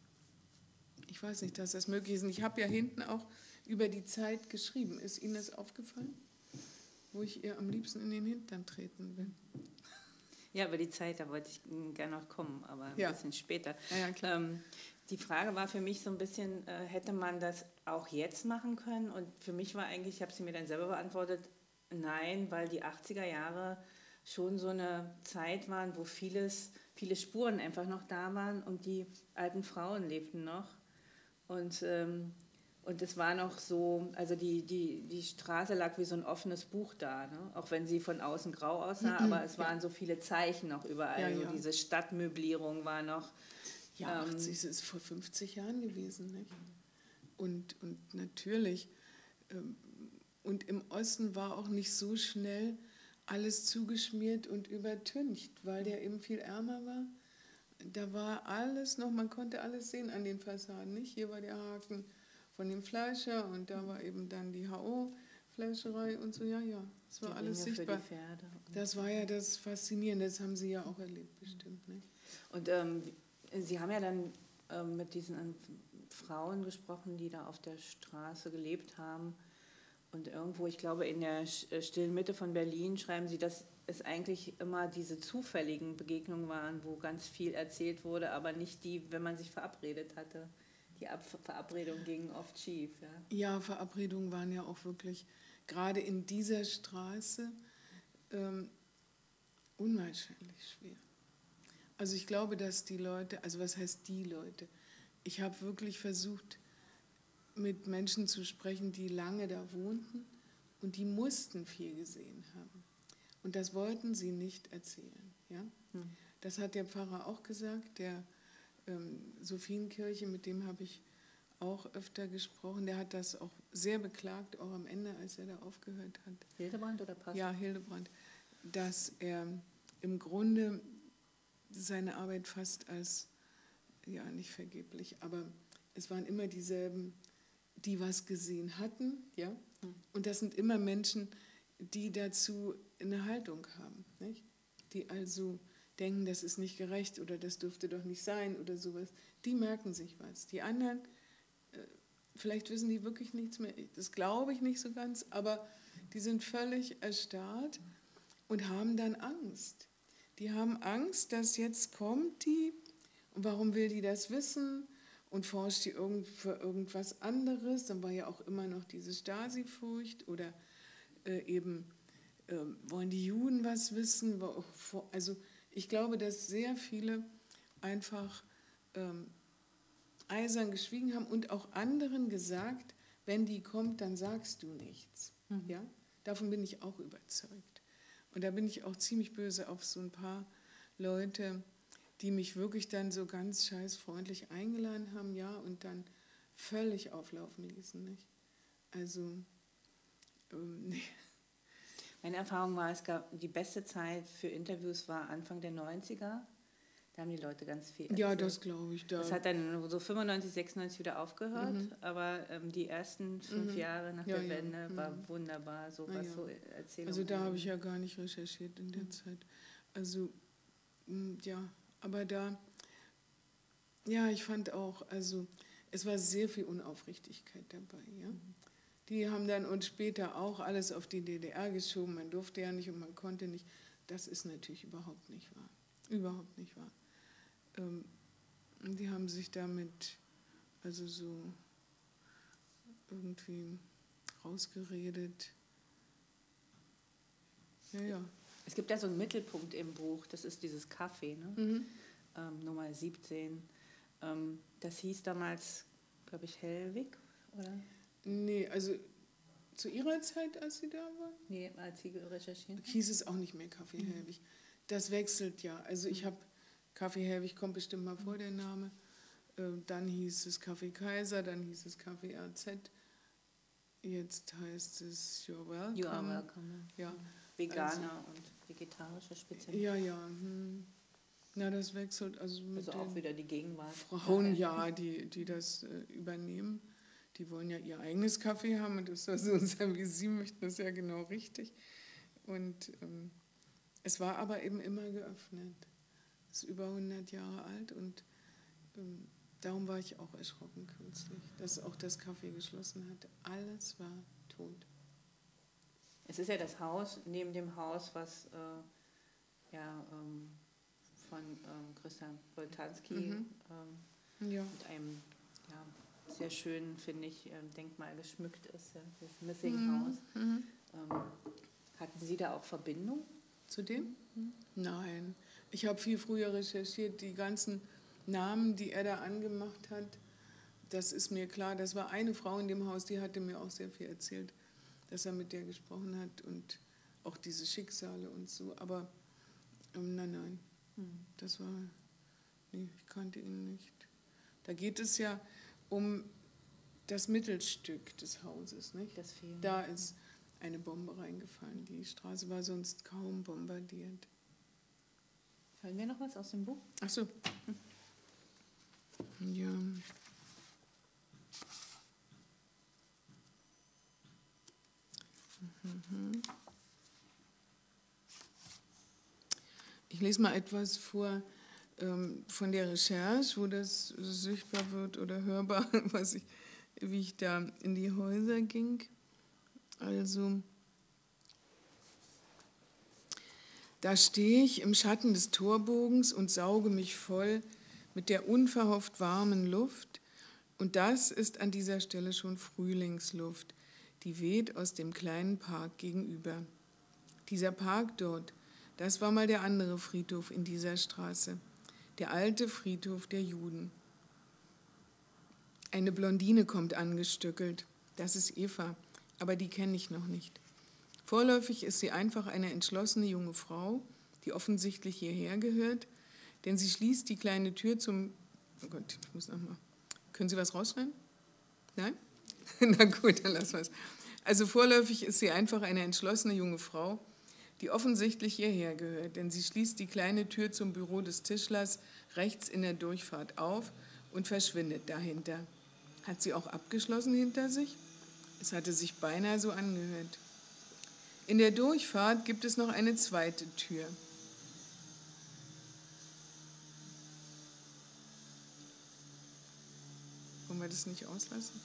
Ich weiß nicht, dass das möglich ist. Und ich habe ja hinten auch über die Zeit geschrieben. Ist Ihnen das aufgefallen? Wo ich ihr am liebsten in den Hintern treten will. Ja, über die Zeit, da wollte ich gerne noch kommen, aber ein bisschen später. Ja, klar. Die Frage war für mich so ein bisschen, hätte man das auch jetzt machen können? Und für mich war eigentlich, ich habe sie mir dann selber beantwortet, nein, weil die 80er Jahre schon so eine Zeit waren, wo viele Spuren einfach noch da waren und die alten Frauen lebten noch. Und es war noch so, also die Straße lag wie so ein offenes Buch da, ne? Auch wenn sie von außen grau aussah, aber es waren so viele Zeichen noch überall. Ja, ja. So diese Stadtmöblierung war noch. Ja, 80 ist vor 50 Jahren gewesen. Nicht? Und natürlich, und im Osten war auch nicht so schnell alles zugeschmiert und übertüncht, weil der eben viel ärmer war. Da war alles noch, man konnte alles sehen an den Fassaden. Nicht? Hier war der Haken von dem Fleischer und da war eben dann die HO-Fleischerei und so, ja, das war alles sichtbar. Für die Pferde. Das war ja das Faszinierende, das haben Sie ja auch erlebt, bestimmt. Nicht? Und Sie haben ja dann mit diesen Frauen gesprochen, die da auf der Straße gelebt haben. Und irgendwo, ich glaube, in der stillen Mitte von Berlin schreiben Sie, dass es eigentlich immer diese zufälligen Begegnungen waren, wo ganz viel erzählt wurde, aber nicht die, wenn man sich verabredet hatte. Die Verabredungen gingen oft schief. Ja, ja, Verabredungen waren ja auch wirklich, gerade in dieser Straße, unwahrscheinlich schwer. Also ich glaube, dass die Leute, also was heißt die Leute? Ich habe wirklich versucht, mit Menschen zu sprechen, die lange da wohnten und die mussten viel gesehen haben. Und das wollten sie nicht erzählen. Ja? Das hat der Pfarrer auch gesagt, der Sophienkirche, mit dem habe ich auch öfter gesprochen. Der hat das auch sehr beklagt, auch am Ende, als er da aufgehört hat. Hildebrand oder Pastor? Ja, Hildebrand. Dass er im Grunde seine Arbeit fast als, ja, nicht vergeblich, aber es waren immer dieselben, die was gesehen hatten, ja. Und das sind immer Menschen, die dazu eine Haltung haben, nicht? Die also denken, das ist nicht gerecht oder das dürfte doch nicht sein oder sowas. Die merken sich was. Die anderen, vielleicht wissen die wirklich nichts mehr, das glaube ich nicht so ganz, aber die sind völlig erstarrt und haben dann Angst. Die haben Angst, dass jetzt kommt die, und warum will die das wissen? Und forscht die für irgendwas anderes? Dann war ja auch immer noch diese Stasi-Furcht oder wollen die Juden was wissen? Also ich glaube, dass sehr viele einfach eisern geschwiegen haben und auch anderen gesagt, wenn die kommt, dann sagst du nichts. Ja? Davon bin ich auch überzeugt. Und da bin ich auch ziemlich böse auf so ein paar Leute, die mich wirklich dann so ganz scheißfreundlich eingeladen haben, ja, und dann völlig auflaufen ließen, nicht? Also, nee. Meine Erfahrung war, es gab die beste Zeit für Interviews war Anfang der 90er. Da haben die Leute ganz viel erzählt. Ja, das glaube ich. Das hat dann so 95, 96 wieder aufgehört, aber die ersten 5 Jahre nach der Wende war wunderbar, so was so Erzählungen. Also da habe ich ja gar nicht recherchiert in der Zeit. Also, ja, aber da, ja, ich fand auch, also es war sehr viel Unaufrichtigkeit dabei, ja. Die haben dann uns später auch alles auf die DDR geschoben, man durfte ja nicht und man konnte nicht. Das ist natürlich überhaupt nicht wahr. Überhaupt nicht wahr. Die haben sich damit also so irgendwie rausgeredet. Ja, ja. Es gibt ja so einen Mittelpunkt im Buch, das ist dieses Café, ne? Nummer 17. Das hieß damals, glaube ich, Hellwig, oder? Nee, also zu ihrer Zeit, als sie da war? Nee, als sie recherchiert. Hieß es auch nicht mehr Café Hellwig. Das wechselt ja. Also ich habe Café Hellwig, kommt bestimmt mal vor der Name. Dann hieß es Café Kaiser, dann hieß es Café AZ. Jetzt heißt es You're Welcome. You are welcome. Ja. Veganer und vegetarische Spezialität. Ja, ja. Na, das wechselt. Also mit auch wieder die Gegenwart. Frauen, ja, die das übernehmen. Die wollen ja ihr eigenes Café haben und das soll so sein, wie sie möchten. Das ist ja genau richtig. Und es war aber eben immer geöffnet. Es ist über 100 Jahre alt und darum war ich auch erschrocken kürzlich, dass auch das Café geschlossen hatte. Alles war tot. Es ist ja das Haus neben dem Haus, was von Christian Boltanski mit einem sehr schönen, finde ich, Denkmal geschmückt ist, ja, das Missing-Haus. Hatten Sie da auch Verbindung zu dem? Nein. Ich habe viel früher recherchiert, die ganzen Namen, die er da angemacht hat, das ist mir klar. Das war eine Frau in dem Haus, die hatte mir auch sehr viel erzählt, dass er mit der gesprochen hat und auch diese Schicksale und so. Aber nein, das war, nee, ich kannte ihn nicht. Da geht es ja um das Mittelstück des Hauses, nicht? Da ist eine Bombe reingefallen. Die Straße war sonst kaum bombardiert. Hören wir noch was aus dem Buch? Ach so. Ja. Ich lese mal etwas vor von der Recherche, wo das sichtbar wird oder hörbar, wie ich da in die Häuser ging. Also, da stehe ich im Schatten des Torbogens und sauge mich voll mit der unverhofft warmen Luft, Und das ist an dieser Stelle schon Frühlingsluft, die weht aus dem kleinen Park gegenüber. Dieser Park dort, das war mal der andere Friedhof in dieser Straße, der alte Friedhof der Juden. Eine Blondine kommt angestückelt, das ist Eva, aber die kenne ich noch nicht. Vorläufig ist sie einfach eine entschlossene junge Frau, die offensichtlich hierher gehört, denn sie schließt die kleine Tür zum... Oh Gott, ich muss nochmal... Können Sie was rausschneiden? Nein? Na gut, dann lassen wir es. Also vorläufig ist sie einfach eine entschlossene junge Frau, die offensichtlich hierher gehört, denn sie schließt die kleine Tür zum Büro des Tischlers rechts in der Durchfahrt auf und verschwindet dahinter. Hat sie auch abgeschlossen hinter sich? Es hatte sich beinahe so angehört. In der Durchfahrt gibt es noch eine zweite Tür. Wollen wir das nicht auslassen?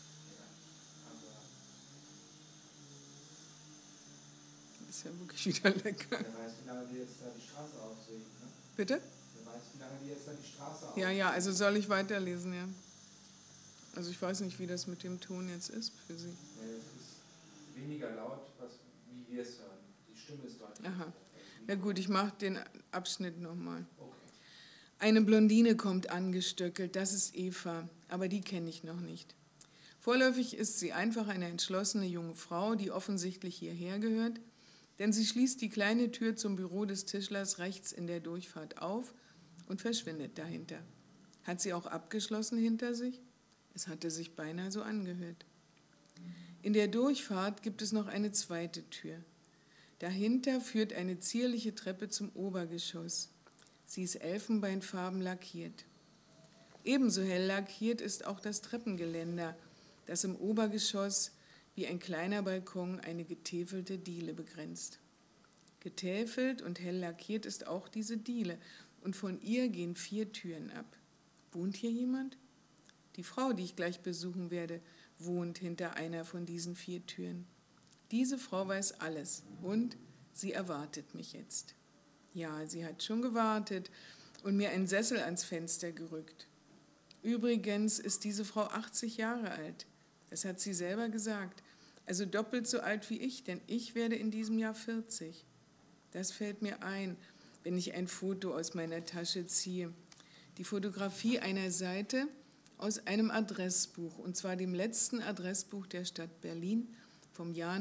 Das ist ja wirklich wieder lecker. Wer weiß, wie lange die jetzt da die Straße aufsehen, ne? Bitte? Wer weiß, wie lange die jetzt da die Straße aufsehen. Ja, also soll ich weiterlesen, ja. Also ich weiß nicht, wie das mit dem Ton jetzt ist für Sie. Nee, es ist weniger laut, wie wir es hören. Die Stimme ist deutlich. Aha. Na gut, ich mache den Abschnitt nochmal. Okay. Eine Blondine kommt angestöckelt, das ist Eva, aber die kenne ich noch nicht. Vorläufig ist sie einfach eine entschlossene junge Frau, die offensichtlich hierher gehört, denn sie schließt die kleine Tür zum Büro des Tischlers rechts in der Durchfahrt auf und verschwindet dahinter. Hat sie auch abgeschlossen hinter sich? Es hatte sich beinahe so angehört. In der Durchfahrt gibt es noch eine zweite Tür. Dahinter führt eine zierliche Treppe zum Obergeschoss. Sie ist elfenbeinfarben lackiert. Ebenso hell lackiert ist auch das Treppengeländer, das im Obergeschoss wie ein kleiner Balkon eine getäfelte Diele begrenzt. Getäfelt und hell lackiert ist auch diese Diele und von ihr gehen 4 Türen ab. Wohnt hier jemand? Die Frau, die ich gleich besuchen werde, wohnt hinter einer von diesen 4 Türen. Diese Frau weiß alles und sie erwartet mich jetzt. Ja, sie hat schon gewartet und mir einen Sessel ans Fenster gerückt. Übrigens ist diese Frau 80 Jahre alt. Das hat sie selber gesagt. Also doppelt so alt wie ich, denn ich werde in diesem Jahr 40. Das fällt mir ein, wenn ich ein Foto aus meiner Tasche ziehe. Die Fotografie einer Seite aus einem Adressbuch, und zwar dem letzten Adressbuch der Stadt Berlin vom Jahr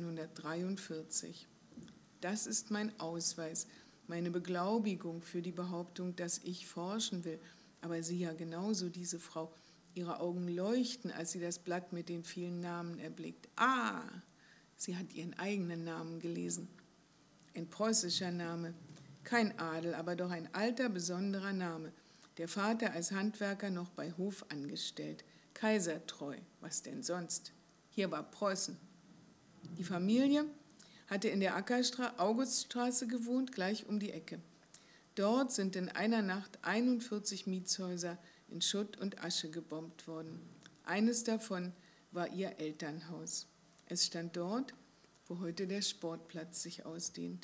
1943. Das ist mein Ausweis, meine Beglaubigung für die Behauptung, dass ich forschen will. Aber sie ja genauso, diese Frau. Ihre Augen leuchten, als sie das Blatt mit den vielen Namen erblickt. Ah, sie hat ihren eigenen Namen gelesen. Ein preußischer Name. Kein Adel, aber doch ein alter, besonderer Name. Der Vater als Handwerker noch bei Hof angestellt. Kaisertreu, was denn sonst? Hier war Preußen. Die Familie hatte in der Auguststraße gewohnt, gleich um die Ecke. Dort sind in einer Nacht 41 Mietshäuser in Schutt und Asche gebombt worden. Eines davon war ihr Elternhaus. Es stand dort, wo heute der Sportplatz sich ausdehnt.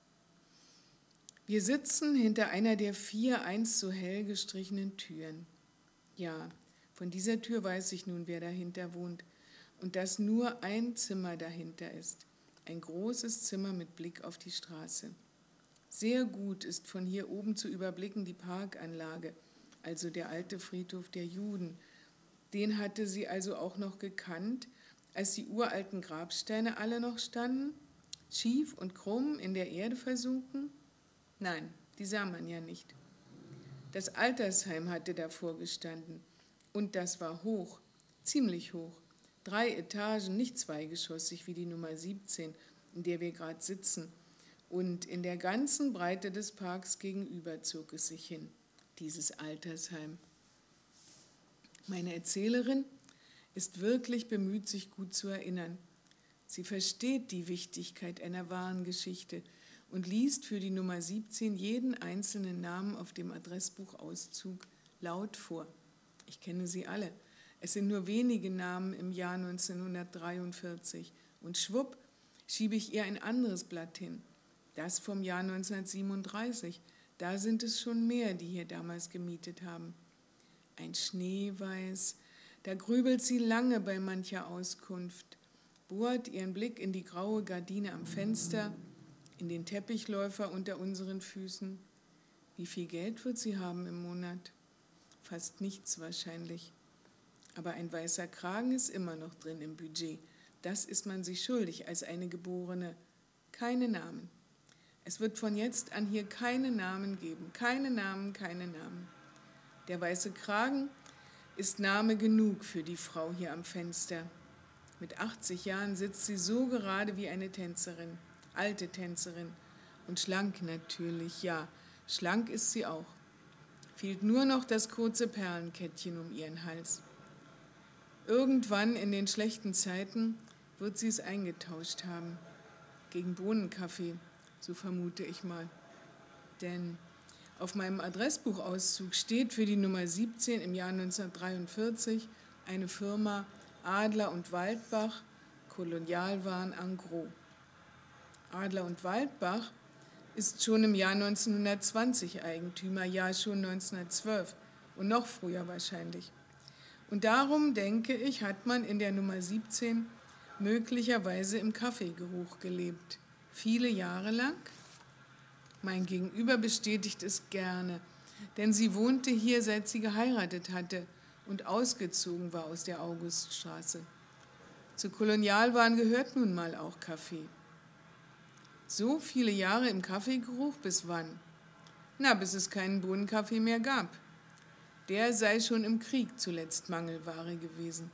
Wir sitzen hinter einer der 4 einst so hell gestrichenen Türen. Ja, von dieser Tür weiß ich nun, wer dahinter wohnt und dass nur ein Zimmer dahinter ist. Ein großes Zimmer mit Blick auf die Straße. Sehr gut ist von hier oben zu überblicken die Parkanlage, also der alte Friedhof der Juden. Den hatte sie also auch noch gekannt, als die uralten Grabsteine alle noch standen, schief und krumm in der Erde versunken? Nein, die sah man ja nicht. Das Altersheim hatte davor gestanden und das war hoch, ziemlich hoch. 3 Etagen, nicht zweigeschossig wie die Nummer 17, in der wir gerade sitzen. Und in der ganzen Breite des Parks gegenüber zog es sich hin, dieses Altersheim. Meine Erzählerin ist wirklich bemüht, sich gut zu erinnern. Sie versteht die Wichtigkeit einer wahren Geschichte und liest für die Nummer 17 jeden einzelnen Namen auf dem Adressbuchauszug laut vor. Ich kenne sie alle. Es sind nur wenige Namen im Jahr 1943. Und schwupp schiebe ich ihr ein anderes Blatt hin. Das vom Jahr 1937. Da sind es schon mehr, die hier damals gemietet haben. Ein Schneeweiß, Da grübelt sie lange bei mancher Auskunft, bohrt ihren Blick in die graue Gardine am Fenster, in den Teppichläufer unter unseren Füßen. Wie viel Geld wird sie haben im Monat? Fast nichts wahrscheinlich. Aber ein weißer Kragen ist immer noch drin im Budget. Das ist man sich schuldig als eine Geborene. Keine Namen. Es wird von jetzt an hier keine Namen geben. Keine Namen, keine Namen. Der weiße Kragen ist Name genug für die Frau hier am Fenster. Mit 80 Jahren sitzt sie so gerade wie eine Tänzerin, alte Tänzerin. Und schlank natürlich, ja, schlank ist sie auch. Fehlt nur noch das kurze Perlenkettchen um ihren Hals. Irgendwann in den schlechten Zeiten wird sie es eingetauscht haben. Gegen Bohnenkaffee, so vermute ich mal. Denn auf meinem Adressbuchauszug steht für die Nummer 17 im Jahr 1943 eine Firma Adler und Waldbach, Kolonialwaren en gros. Adler und Waldbach ist schon im Jahr 1920 Eigentümer, ja schon 1912 und noch früher wahrscheinlich. Und darum, denke ich, hat man in der Nummer 17 möglicherweise im Kaffeegeruch gelebt. Viele Jahre lang. Mein Gegenüber bestätigt es gerne, denn sie wohnte hier, seit sie geheiratet hatte und ausgezogen war aus der Auguststraße. Zu Kolonialwaren gehört nun mal auch Kaffee. So viele Jahre im Kaffeegeruch, bis wann? Na, bis es keinen Bohnenkaffee mehr gab. Der sei schon im Krieg zuletzt Mangelware gewesen.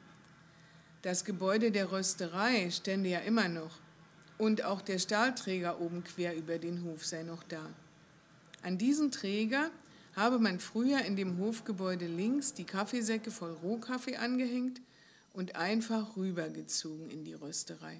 Das Gebäude der Rösterei stände ja immer noch. Und auch der Stahlträger oben quer über den Hof sei noch da. An diesen Träger habe man früher in dem Hofgebäude links die Kaffeesäcke voll Rohkaffee angehängt und einfach rübergezogen in die Rösterei.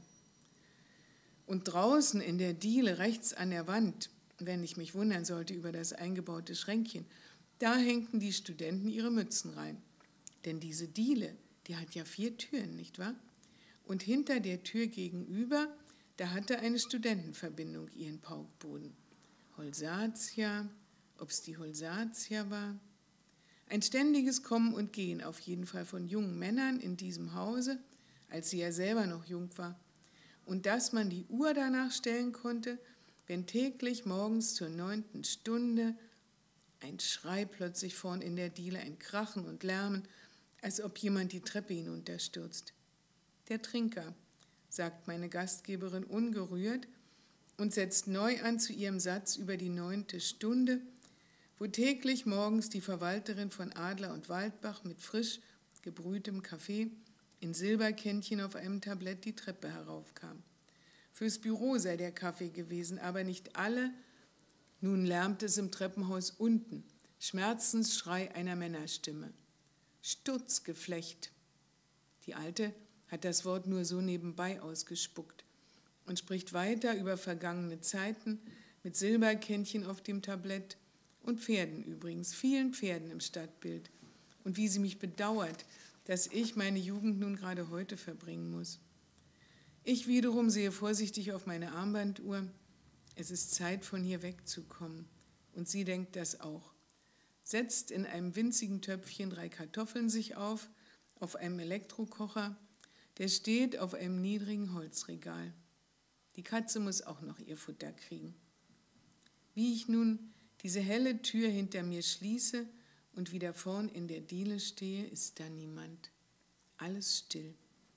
Und draußen in der Diele rechts an der Wand, wenn ich mich wundern sollte über das eingebaute Schränkchen, da hängten die Studenten ihre Mützen rein. Denn diese Diele, die hat ja 4 Türen, nicht wahr? Und hinter der Tür gegenüber, da hatte eine Studentenverbindung ihren Paukboden. Holsatia, ob es die Holsatia war? Ein ständiges Kommen und Gehen auf jeden Fall von jungen Männern in diesem Hause, als sie ja selber noch jung war. Und dass man die Uhr danach stellen konnte, wenn täglich morgens zur 9. Stunde ein Schrei plötzlich vorn in der Diele, ein Krachen und Lärmen, als ob jemand die Treppe hinunterstürzt. Der Trinker, sagt meine Gastgeberin ungerührt und setzt neu an zu ihrem Satz über die 9. Stunde, wo täglich morgens die Verwalterin von Adler und Waldbach mit frisch gebrühtem Kaffee in Silberkännchen auf einem Tablett die Treppe heraufkam. Fürs Büro sei der Kaffee gewesen, aber nicht alle. Nun lärmte es im Treppenhaus unten, Schmerzensschrei einer Männerstimme. Stutzgeflecht. Die Alte hat das Wort nur so nebenbei ausgespuckt und spricht weiter über vergangene Zeiten mit Silberkännchen auf dem Tablett und Pferden übrigens, vielen Pferden im Stadtbild und wie sie mich bedauert, dass ich meine Jugend nun gerade heute verbringen muss. Ich wiederum sehe vorsichtig auf meine Armbanduhr. Es ist Zeit, von hier wegzukommen. Und sie denkt das auch. Setzt in einem winzigen Töpfchen 3 Kartoffeln sich auf einem Elektrokocher, der steht auf einem niedrigen Holzregal. Die Katze muss auch noch ihr Futter kriegen. Wie ich nun diese helle Tür hinter mir schließe und wieder vorn in der Diele stehe, ist da niemand. Alles still.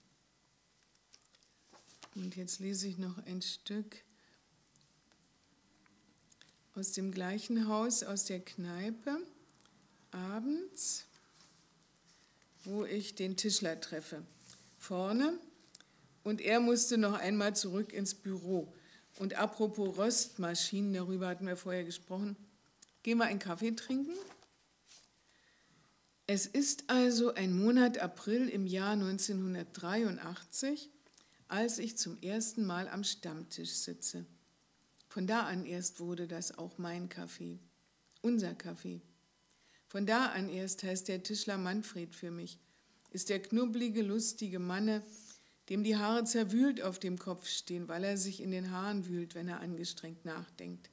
Und jetzt lese ich noch ein Stück aus dem gleichen Haus, aus der Kneipe, abends, wo ich den Tischler treffe. Vorne, und er musste noch einmal zurück ins Büro. Und apropos Röstmaschinen, darüber hatten wir vorher gesprochen, gehen wir einen Kaffee trinken? Es ist also ein Monat April im Jahr 1983, als ich zum ersten Mal am Stammtisch sitze. Von da an erst wurde das auch mein Kaffee, unser Kaffee. Von da an erst heißt der Tischler Manfred für mich, ist der knubbelige, lustige Manne, dem die Haare zerwühlt auf dem Kopf stehen, weil er sich in den Haaren wühlt, wenn er angestrengt nachdenkt.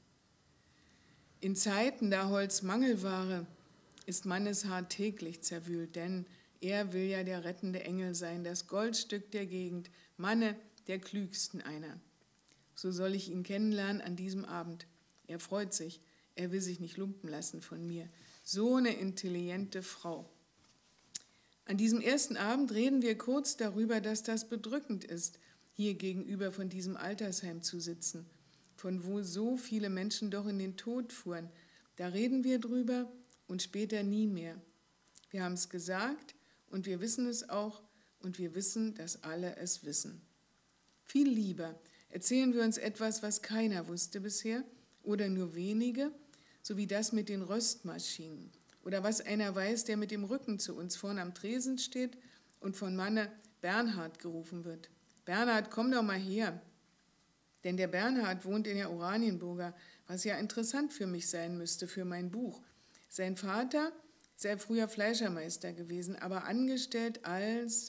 In Zeiten, da Holz Mangelware, ist Mannes Haar täglich zerwühlt, denn Er will ja der rettende Engel sein, das Goldstück der Gegend, Manne, der klügsten einer. So soll ich ihn kennenlernen an diesem Abend. Er freut sich, er will sich nicht lumpen lassen von mir. So eine intelligente Frau. An diesem ersten Abend reden wir kurz darüber, dass das bedrückend ist, hier gegenüber von diesem Altersheim zu sitzen, von wo so viele Menschen doch in den Tod fuhren. Da reden wir drüber und später nie mehr. Wir haben es gesagt und wir wissen es auch und wir wissen, dass alle es wissen. Viel lieber erzählen wir uns etwas, was keiner wusste bisher oder nur wenige, so wie das mit den Röstmaschinen. Oder was einer weiß, der mit dem Rücken zu uns vorn am Tresen steht und von Manne Bernhard gerufen wird. Bernhard, komm doch mal her. Denn der Bernhard wohnt in der Oranienburger, was ja interessant für mich sein müsste, für mein Buch. Sein Vater sei früher Fleischermeister gewesen, aber angestellt als,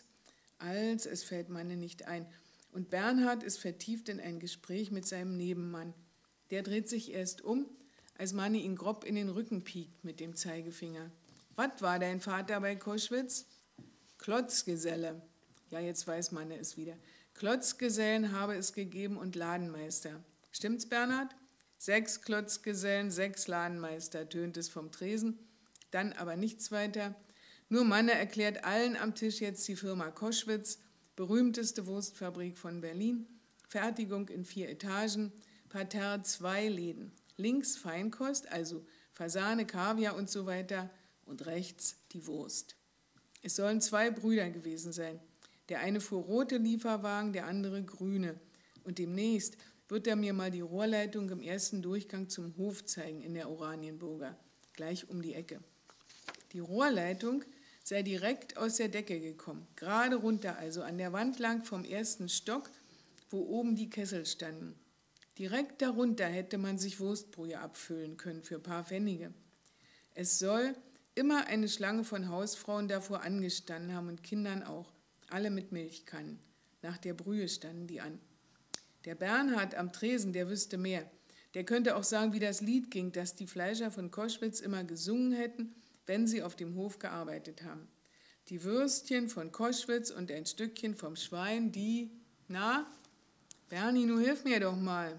es fällt Manne nicht ein. Und Bernhard ist vertieft in ein Gespräch mit seinem Nebenmann. Der dreht sich erst um, als Manne ihn grob in den Rücken piekt mit dem Zeigefinger. Was war dein Vater bei Koschwitz? Klotzgeselle. Ja, jetzt weiß Manne es wieder. Klotzgesellen habe es gegeben und Ladenmeister. Stimmt's, Bernhard? 6 Klotzgesellen, 6 Ladenmeister, tönt es vom Tresen. Dann aber nichts weiter. Nur Manne erklärt allen am Tisch jetzt die Firma Koschwitz, berühmteste Wurstfabrik von Berlin, Fertigung in 4 Etagen, Parterre 2 Läden. Links Feinkost, also Fasane, Kaviar und so weiter, und rechts die Wurst. Es sollen 2 Brüder gewesen sein. Der eine fuhr rote Lieferwagen, der andere grüne. Und demnächst wird er mir mal die Rohrleitung im ersten Durchgang zum Hof zeigen in der Oranienburger, gleich um die Ecke. Die Rohrleitung sei direkt aus der Decke gekommen, gerade runter, also an der Wand lang vom ersten Stock, wo oben die Kessel standen. Direkt darunter hätte man sich Wurstbrühe abfüllen können für ein paar Pfennige. Es soll immer eine Schlange von Hausfrauen davor angestanden haben und Kindern auch, alle mit Milchkannen. Nach der Brühe standen die an. Der Bernhard am Tresen, der wüsste mehr. Der könnte auch sagen, wie das Lied ging, das die Fleischer von Koschwitz immer gesungen hätten, wenn sie auf dem Hof gearbeitet haben. Die Würstchen von Koschwitz und ein Stückchen vom Schwein, die, na, Berni, nu hilf mir doch mal.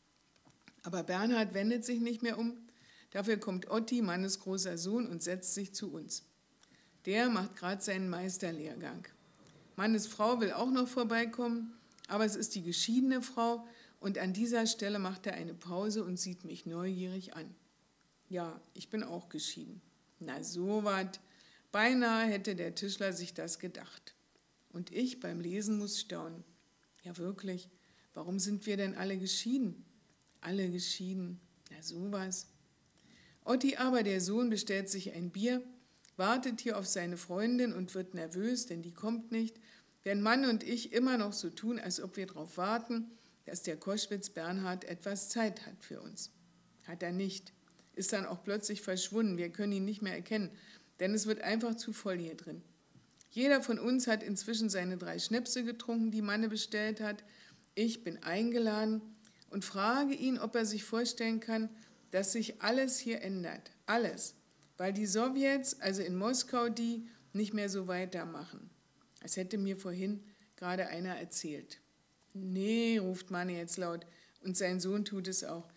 Aber Bernhard wendet sich nicht mehr um. Dafür kommt Otti, Mannes großer Sohn, und setzt sich zu uns. Der macht gerade seinen Meisterlehrgang. Mannes Frau will auch noch vorbeikommen, aber es ist die geschiedene Frau und an dieser Stelle macht er eine Pause und sieht mich neugierig an. Ja, ich bin auch geschieden. Na so wat, beinahe hätte der Tischler sich das gedacht. Und ich beim Lesen muss staunen. Ja wirklich, warum sind wir denn alle geschieden? Alle geschieden, na sowas. Otti aber, der Sohn, bestellt sich ein Bier, wartet hier auf seine Freundin und wird nervös, denn die kommt nicht, während Mann und ich immer noch so tun, als ob wir darauf warten, dass der Koschwitz Bernhard etwas Zeit hat für uns. Hat er nicht, ist dann auch plötzlich verschwunden, wir können ihn nicht mehr erkennen, denn es wird einfach zu voll hier drin. Jeder von uns hat inzwischen seine 3 Schnäpse getrunken, die Manne bestellt hat. Ich bin eingeladen und frage ihn, ob er sich vorstellen kann, dass sich alles hier ändert. Alles. Weil die Sowjets, also in Moskau, die nicht mehr so weitermachen. Als hätte mir vorhin gerade einer erzählt. Nee, ruft Manne jetzt laut. Und sein Sohn tut es auch.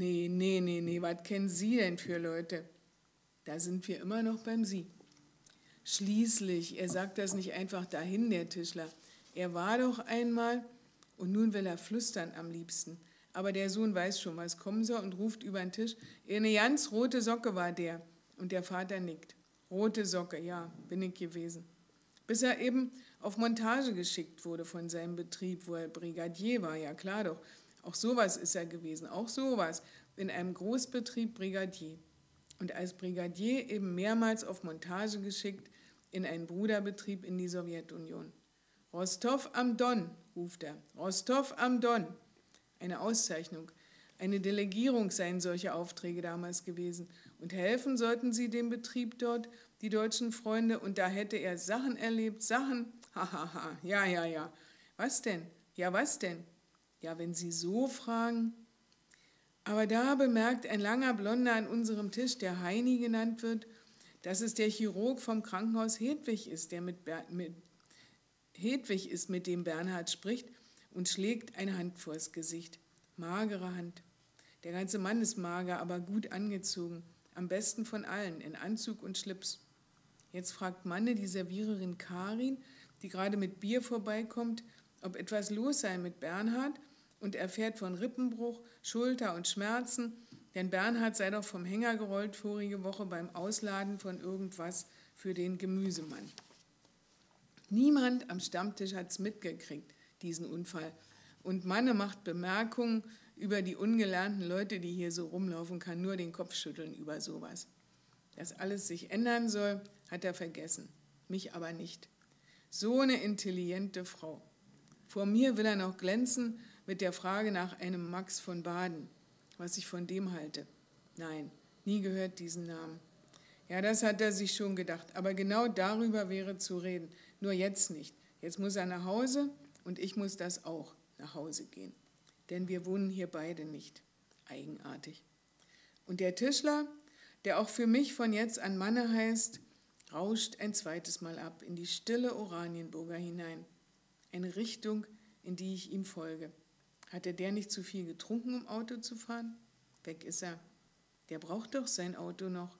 Nee, was kennen Sie denn für Leute? Da sind wir immer noch beim Sie. Schließlich, er sagt das nicht einfach dahin, der Tischler. Er war doch einmal und nun will er flüstern am liebsten. Aber der Sohn weiß schon, was kommen soll und ruft über den Tisch. Eine ganz rote Socke war der. Und der Vater nickt. Rote Socke, ja, bin ich gewesen. Bis er eben auf Montage geschickt wurde von seinem Betrieb, wo er Brigadier war, ja klar doch. Auch sowas ist er gewesen, auch sowas. In einem Großbetrieb Brigadier. Und als Brigadier eben mehrmals auf Montage geschickt in einen Bruderbetrieb in die Sowjetunion. Rostov am Don, ruft er. Rostov am Don. Eine Auszeichnung. Eine Delegierung seien solche Aufträge damals gewesen. Und helfen sollten sie dem Betrieb dort, die deutschen Freunde. Und da hätte er Sachen erlebt, Sachen. Hahaha, ja. Was denn? Ja, was denn? Ja, wenn Sie so fragen. Aber da bemerkt ein langer Blonder an unserem Tisch, der Heini genannt wird, dass es der Chirurg vom Krankenhaus Hedwig ist, Hedwig ist, mit dem Bernhard spricht und schlägt eine Hand vors Gesicht. Magere Hand. Der ganze Mann ist mager, aber gut angezogen. Am besten von allen, in Anzug und Schlips. Jetzt fragt Manne die Serviererin Karin, die gerade mit Bier vorbeikommt, ob etwas los sei mit Bernhard und erfährt von Rippenbruch, Schulter und Schmerzen, denn Bernhard sei doch vom Hänger gerollt vorige Woche beim Ausladen von irgendwas für den Gemüsemann. Niemand am Stammtisch hat es mitgekriegt, diesen Unfall. Und Manne macht Bemerkungen über die ungelernten Leute, die hier so rumlaufen, kann nur den Kopf schütteln über sowas. Dass alles sich ändern soll, hat er vergessen, mich aber nicht. So eine intelligente Frau. Vor mir will er noch glänzen mit der Frage nach einem Max von Baden, was ich von dem halte. Nein, nie gehört diesen Namen. Ja, das hat er sich schon gedacht, aber genau darüber wäre zu reden, nur jetzt nicht. Jetzt muss er nach Hause und ich muss das auch nach Hause gehen, denn wir wohnen hier beide nicht. Eigenartig. Und der Tischler, der auch für mich von jetzt an Manne heißt, rauscht ein zweites Mal ab in die stille Oranienburger hinein. Eine Richtung, in die ich ihm folge. Hatte der nicht zu viel getrunken, um Auto zu fahren? Weg ist er. Der braucht doch sein Auto noch.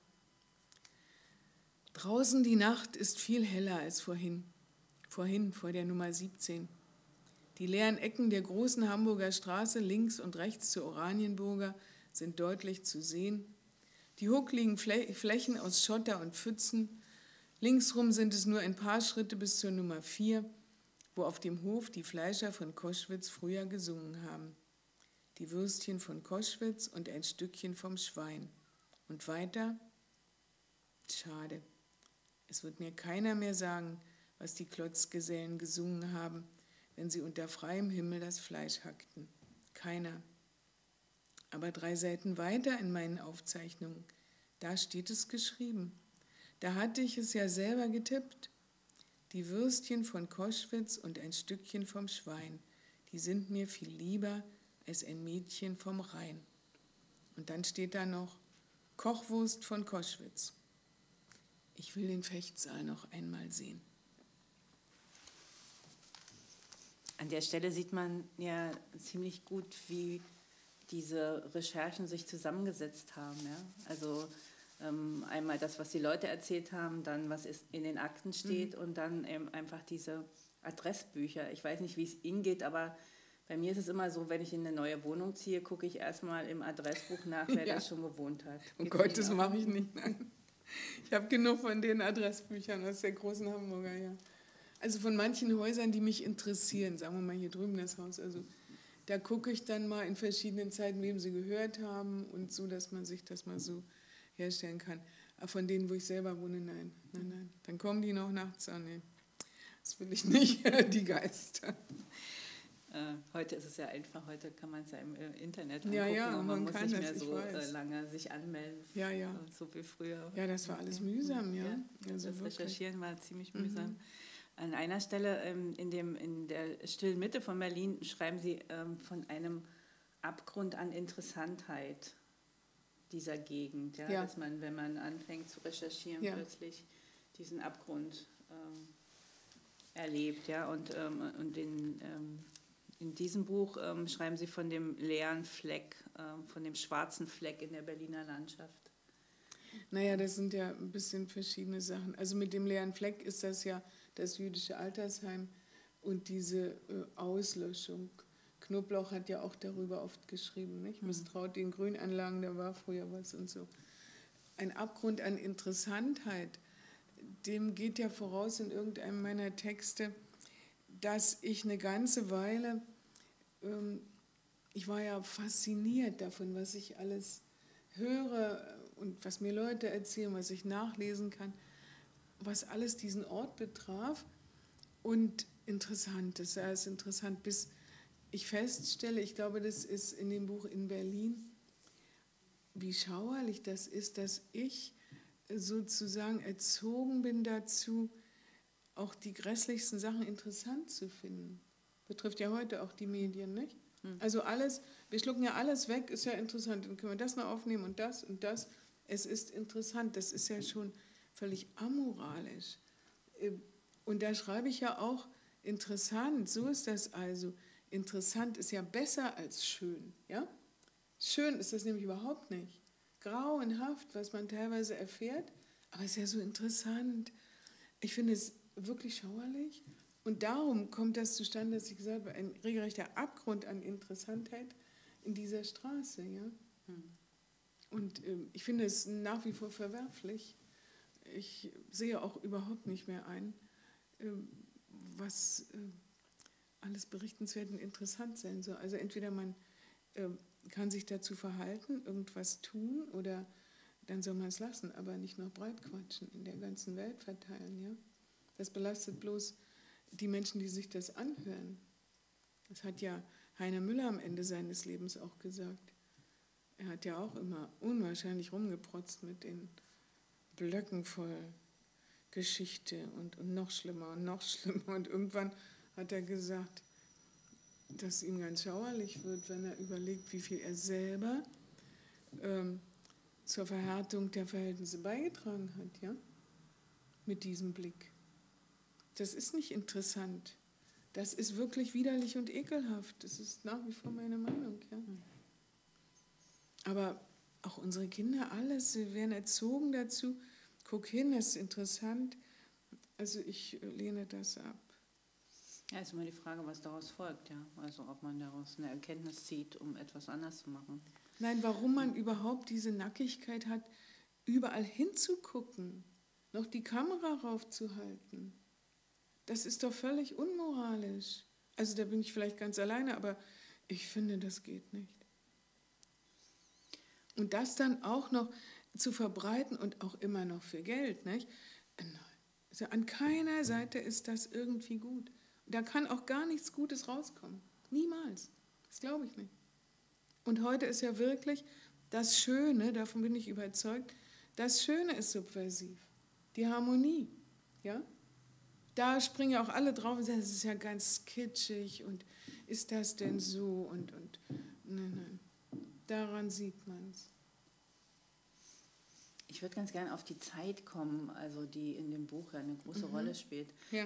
Draußen die Nacht ist viel heller als vorhin, vor der Nummer 17. Die leeren Ecken der großen Hamburger Straße links und rechts zur Oranienburger sind deutlich zu sehen. Die huckligen Flächen aus Schotter und Pfützen. Linksrum sind es nur ein paar Schritte bis zur Nummer 4, wo auf dem Hof die Fleischer von Koschwitz früher gesungen haben. Die Würstchen von Koschwitz und ein Stückchen vom Schwein. Und weiter? Schade. Es wird mir keiner mehr sagen, was die Klotzgesellen gesungen haben, wenn sie unter freiem Himmel das Fleisch hackten. Keiner. Aber 3 Seiten weiter in meinen Aufzeichnungen, da steht es geschrieben. Da hatte ich es ja selber getippt. Die Würstchen von Koschwitz und ein Stückchen vom Schwein, die sind mir viel lieber als ein Mädchen vom Rhein. Und dann steht da noch Kochwurst von Koschwitz. Ich will den Fechtsaal noch einmal sehen. An der Stelle sieht man ja ziemlich gut, wie diese Recherchen sich zusammengesetzt haben. Ja? Also einmal das, was die Leute erzählt haben, dann was in den Akten steht und dann eben einfach diese Adressbücher. Ich weiß nicht, wie es Ihnen geht, aber bei mir ist es immer so, wenn ich in eine neue Wohnung ziehe, gucke ich erstmal im Adressbuch nach, wer da schon gewohnt hat. Oh Gott, das mache ich nicht. Nein. Ich habe genug von den Adressbüchern aus der großen Hamburger, ja. Also von manchen Häusern, die mich interessieren, sagen wir mal hier drüben das Haus, also da gucke ich dann mal in verschiedenen Zeiten, wem sie gehört haben und so, dass man sich das mal so herstellen kann. Aber von denen, wo ich selber wohne, nein. Dann kommen die noch nachts an. Nee. Das will ich nicht, die Geister. Heute ist es ja einfach, heute kann man es ja im Internet angucken, ja, und man muss nicht mehr so weiß. Lange sich anmelden, ja. So wie früher. Ja, das war alles mühsam, ja. Also das Recherchieren war ziemlich mühsam. An einer Stelle in der stillen Mitte von Berlin schreiben Sie von einem Abgrund an Interessantheit dieser Gegend, ja? Dass man, wenn man anfängt zu recherchieren, plötzlich diesen Abgrund erlebt. Ja? Und in diesem Buch schreiben Sie von dem leeren Fleck, von dem schwarzen Fleck in der Berliner Landschaft. Naja, das sind ja ein bisschen verschiedene Sachen. Also mit dem leeren Fleck ist das ja das jüdische Altersheim und diese Auslöschung. Knobloch hat ja auch darüber oft geschrieben, nicht? Misstraut den Grünanlagen, da war früher was und so. Ein Abgrund an Interessantheit, dem geht ja voraus in irgendeinem meiner Texte, dass ich eine ganze Weile, ich war ja fasziniert davon, was ich alles höre und was mir Leute erzählen, was ich nachlesen kann, was alles diesen Ort betraf. Und interessant, das ist interessant, bis ich feststelle, ich glaube, das ist in dem Buch in Berlin, wie schauerlich das ist, dass ich sozusagen erzogen bin dazu, auch die grässlichsten Sachen interessant zu finden. Betrifft ja heute auch die Medien, nicht? Also alles, wir schlucken ja alles weg, ist ja interessant. Dann können wir das noch aufnehmen und das und das. Es ist interessant, das ist ja schon völlig amoralisch. Und da schreibe ich ja auch interessant, so ist das also. Interessant ist ja besser als schön. Ja? Schön ist das nämlich überhaupt nicht. Grauenhaft, was man teilweise erfährt, aber es ist ja so interessant. Ich finde es wirklich schauerlich. Und darum kommt das zustande, dass ich gesagt habe, ein regelrechter Abgrund an Interessantheit in dieser Straße. Ja? Und ich finde es nach wie vor verwerflich. Ich sehe auch überhaupt nicht mehr ein, was alles berichtenswert und interessant sein soll. Also entweder man kann sich dazu verhalten, irgendwas tun, oder dann soll man es lassen, aber nicht noch breit quatschen, in der ganzen Welt verteilen. Ja? Das belastet bloß die Menschen, die sich das anhören. Das hat ja Heiner Müller am Ende seines Lebens auch gesagt. Er hat ja auch immer unwahrscheinlich rumgeprotzt mit den Blöcken voll Geschichte und noch schlimmer und noch schlimmer. Und irgendwann hat er gesagt, dass ihm ganz schauerlich wird, wenn er überlegt, wie viel er selber zur Verhärtung der Verhältnisse beigetragen hat, ja? Mit diesem Blick. Das ist nicht interessant. Das ist wirklich widerlich und ekelhaft. Das ist nach wie vor meine Meinung, ja? Aber auch unsere Kinder, alles, sie werden erzogen dazu. Guck hin, das ist interessant. Also ich lehne das ab. Ja, ist immer die Frage, was daraus folgt, ja. Also ob man daraus eine Erkenntnis zieht, um etwas anders zu machen. Nein, warum man überhaupt diese Nackigkeit hat, überall hinzugucken, noch die Kamera raufzuhalten. Das ist doch völlig unmoralisch. Also da bin ich vielleicht ganz alleine, aber ich finde, das geht nicht. Und das dann auch noch zu verbreiten und auch immer noch für Geld, nicht? Also an keiner Seite ist das irgendwie gut. Da kann auch gar nichts Gutes rauskommen. Niemals. Das glaube ich nicht. Und heute ist ja wirklich das Schöne, davon bin ich überzeugt, das Schöne ist subversiv. Die Harmonie. Ja? Da springen ja auch alle drauf und sagen, das ist ja ganz kitschig und ist das denn so? Und nein. Daran sieht man es. Ich würde ganz gerne auf die Zeit kommen, also die in dem Buch eine große Rolle spielt. Ja.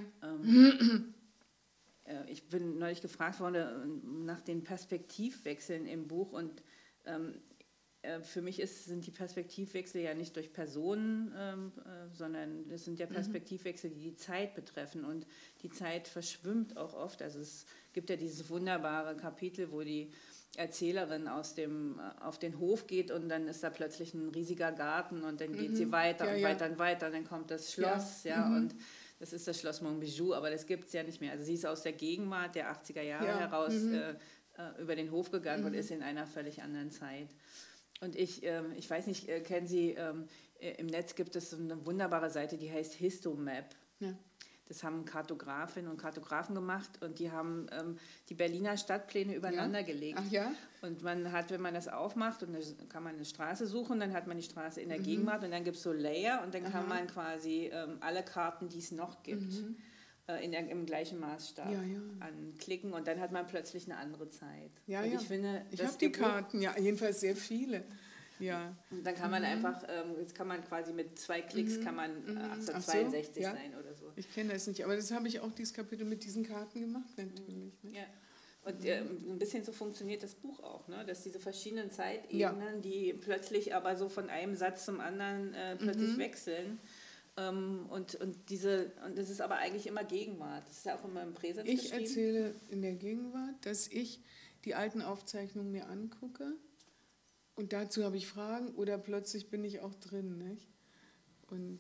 Ich bin neulich gefragt worden nach den Perspektivwechseln im Buch, und für mich sind die Perspektivwechsel ja nicht durch Personen, sondern das sind ja Perspektivwechsel, die die Zeit betreffen, und die Zeit verschwimmt auch oft. Also es gibt ja dieses wunderbare Kapitel, wo die Erzählerin auf den Hof geht und dann ist da plötzlich ein riesiger Garten und dann geht sie weiter und weiter und weiter und dann kommt das Schloss, und das ist das Schloss Monbijou, aber das gibt es ja nicht mehr. Also sie ist aus der Gegenwart der 80er Jahre heraus über den Hof gegangen und ist in einer völlig anderen Zeit. Und ich weiß nicht, kennen Sie, im Netz gibt es so eine wunderbare Seite, die heißt Histomap. Ja. Das haben Kartografinnen und Kartografen gemacht und die haben die Berliner Stadtpläne übereinander gelegt. Ach ja? Und man hat, wenn man das aufmacht, und dann kann man eine Straße suchen, dann hat man die Straße in der Gegenwart und dann gibt es so Layer und dann kann man quasi alle Karten, die es noch gibt, im gleichen Maßstab anklicken und dann hat man plötzlich eine andere Zeit. Ja, und ja. Ich habe die Karten, ja, jedenfalls sehr viele. Ja. Und dann kann man einfach, jetzt kann man quasi mit 2 Klicks kann man 1862 sein oder so. Ich kenne das nicht, aber das habe ich auch dieses Kapitel mit diesen Karten gemacht natürlich. Ne? Ja. Und ein bisschen so funktioniert das Buch auch, ne? Dass diese verschiedenen Zeitebenen, die plötzlich aber so von einem Satz zum anderen plötzlich wechseln. Und das ist aber eigentlich immer Gegenwart. Das ist ja auch immer im Präsens geschrieben. Ich erzähle in der Gegenwart, dass ich die alten Aufzeichnungen mir angucke. Und dazu habe ich Fragen oder plötzlich bin ich auch drin. Nicht? Und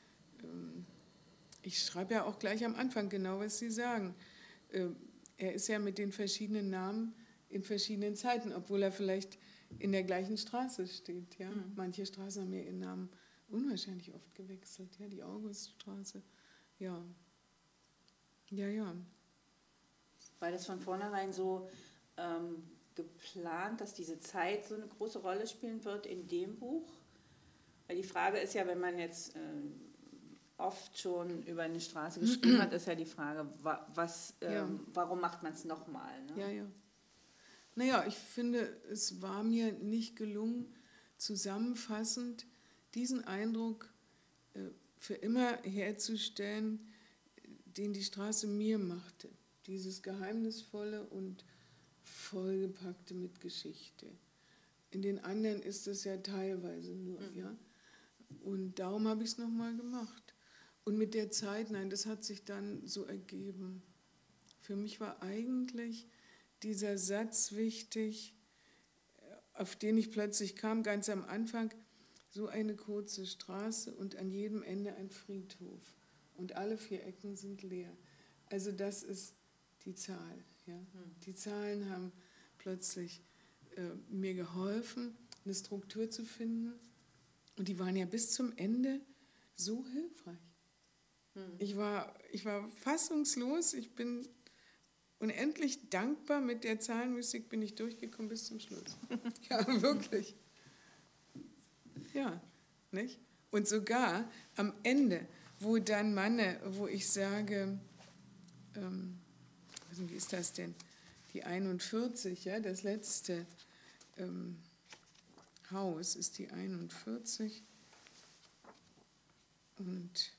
ich schreibe ja auch gleich am Anfang genau, was Sie sagen. Er ist ja mit den verschiedenen Namen in verschiedenen Zeiten, obwohl er vielleicht in der gleichen Straße steht. Ja? Manche Straßen haben ja ihren Namen unwahrscheinlich oft gewechselt. Ja? Die Auguststraße. Ja. War das von vornherein so geplant, dass diese Zeit so eine große Rolle spielen wird in dem Buch? Weil die Frage ist ja, wenn man jetzt oft schon über eine Straße geschrieben hat, ist ja die Frage, warum macht man es nochmal? Ne? Ja. Naja, ich finde, es war mir nicht gelungen, zusammenfassend diesen Eindruck für immer herzustellen, den die Straße mir machte. Dieses Geheimnisvolle und vollgepackte mit Geschichte. In den anderen ist es ja teilweise nur, ja. Und darum habe ich es nochmal gemacht. Und mit der Zeit, nein, das hat sich dann so ergeben. Für mich war eigentlich dieser Satz wichtig, auf den ich plötzlich kam, ganz am Anfang, so eine kurze Straße und an jedem Ende ein Friedhof. Und alle 4 Ecken sind leer. Also das ist die Zahl. Ja? Die Zahlen haben plötzlich mir geholfen, eine Struktur zu finden. Und die waren ja bis zum Ende so hilfreich. Ich war fassungslos, ich bin unendlich dankbar, mit der Zahlenmystik bin ich durchgekommen bis zum Schluss. Ja, wirklich. Ja, nicht? Und sogar am Ende, wo dann wo ich sage, wie ist das denn? Die 41, ja, das letzte Haus ist die 41. Und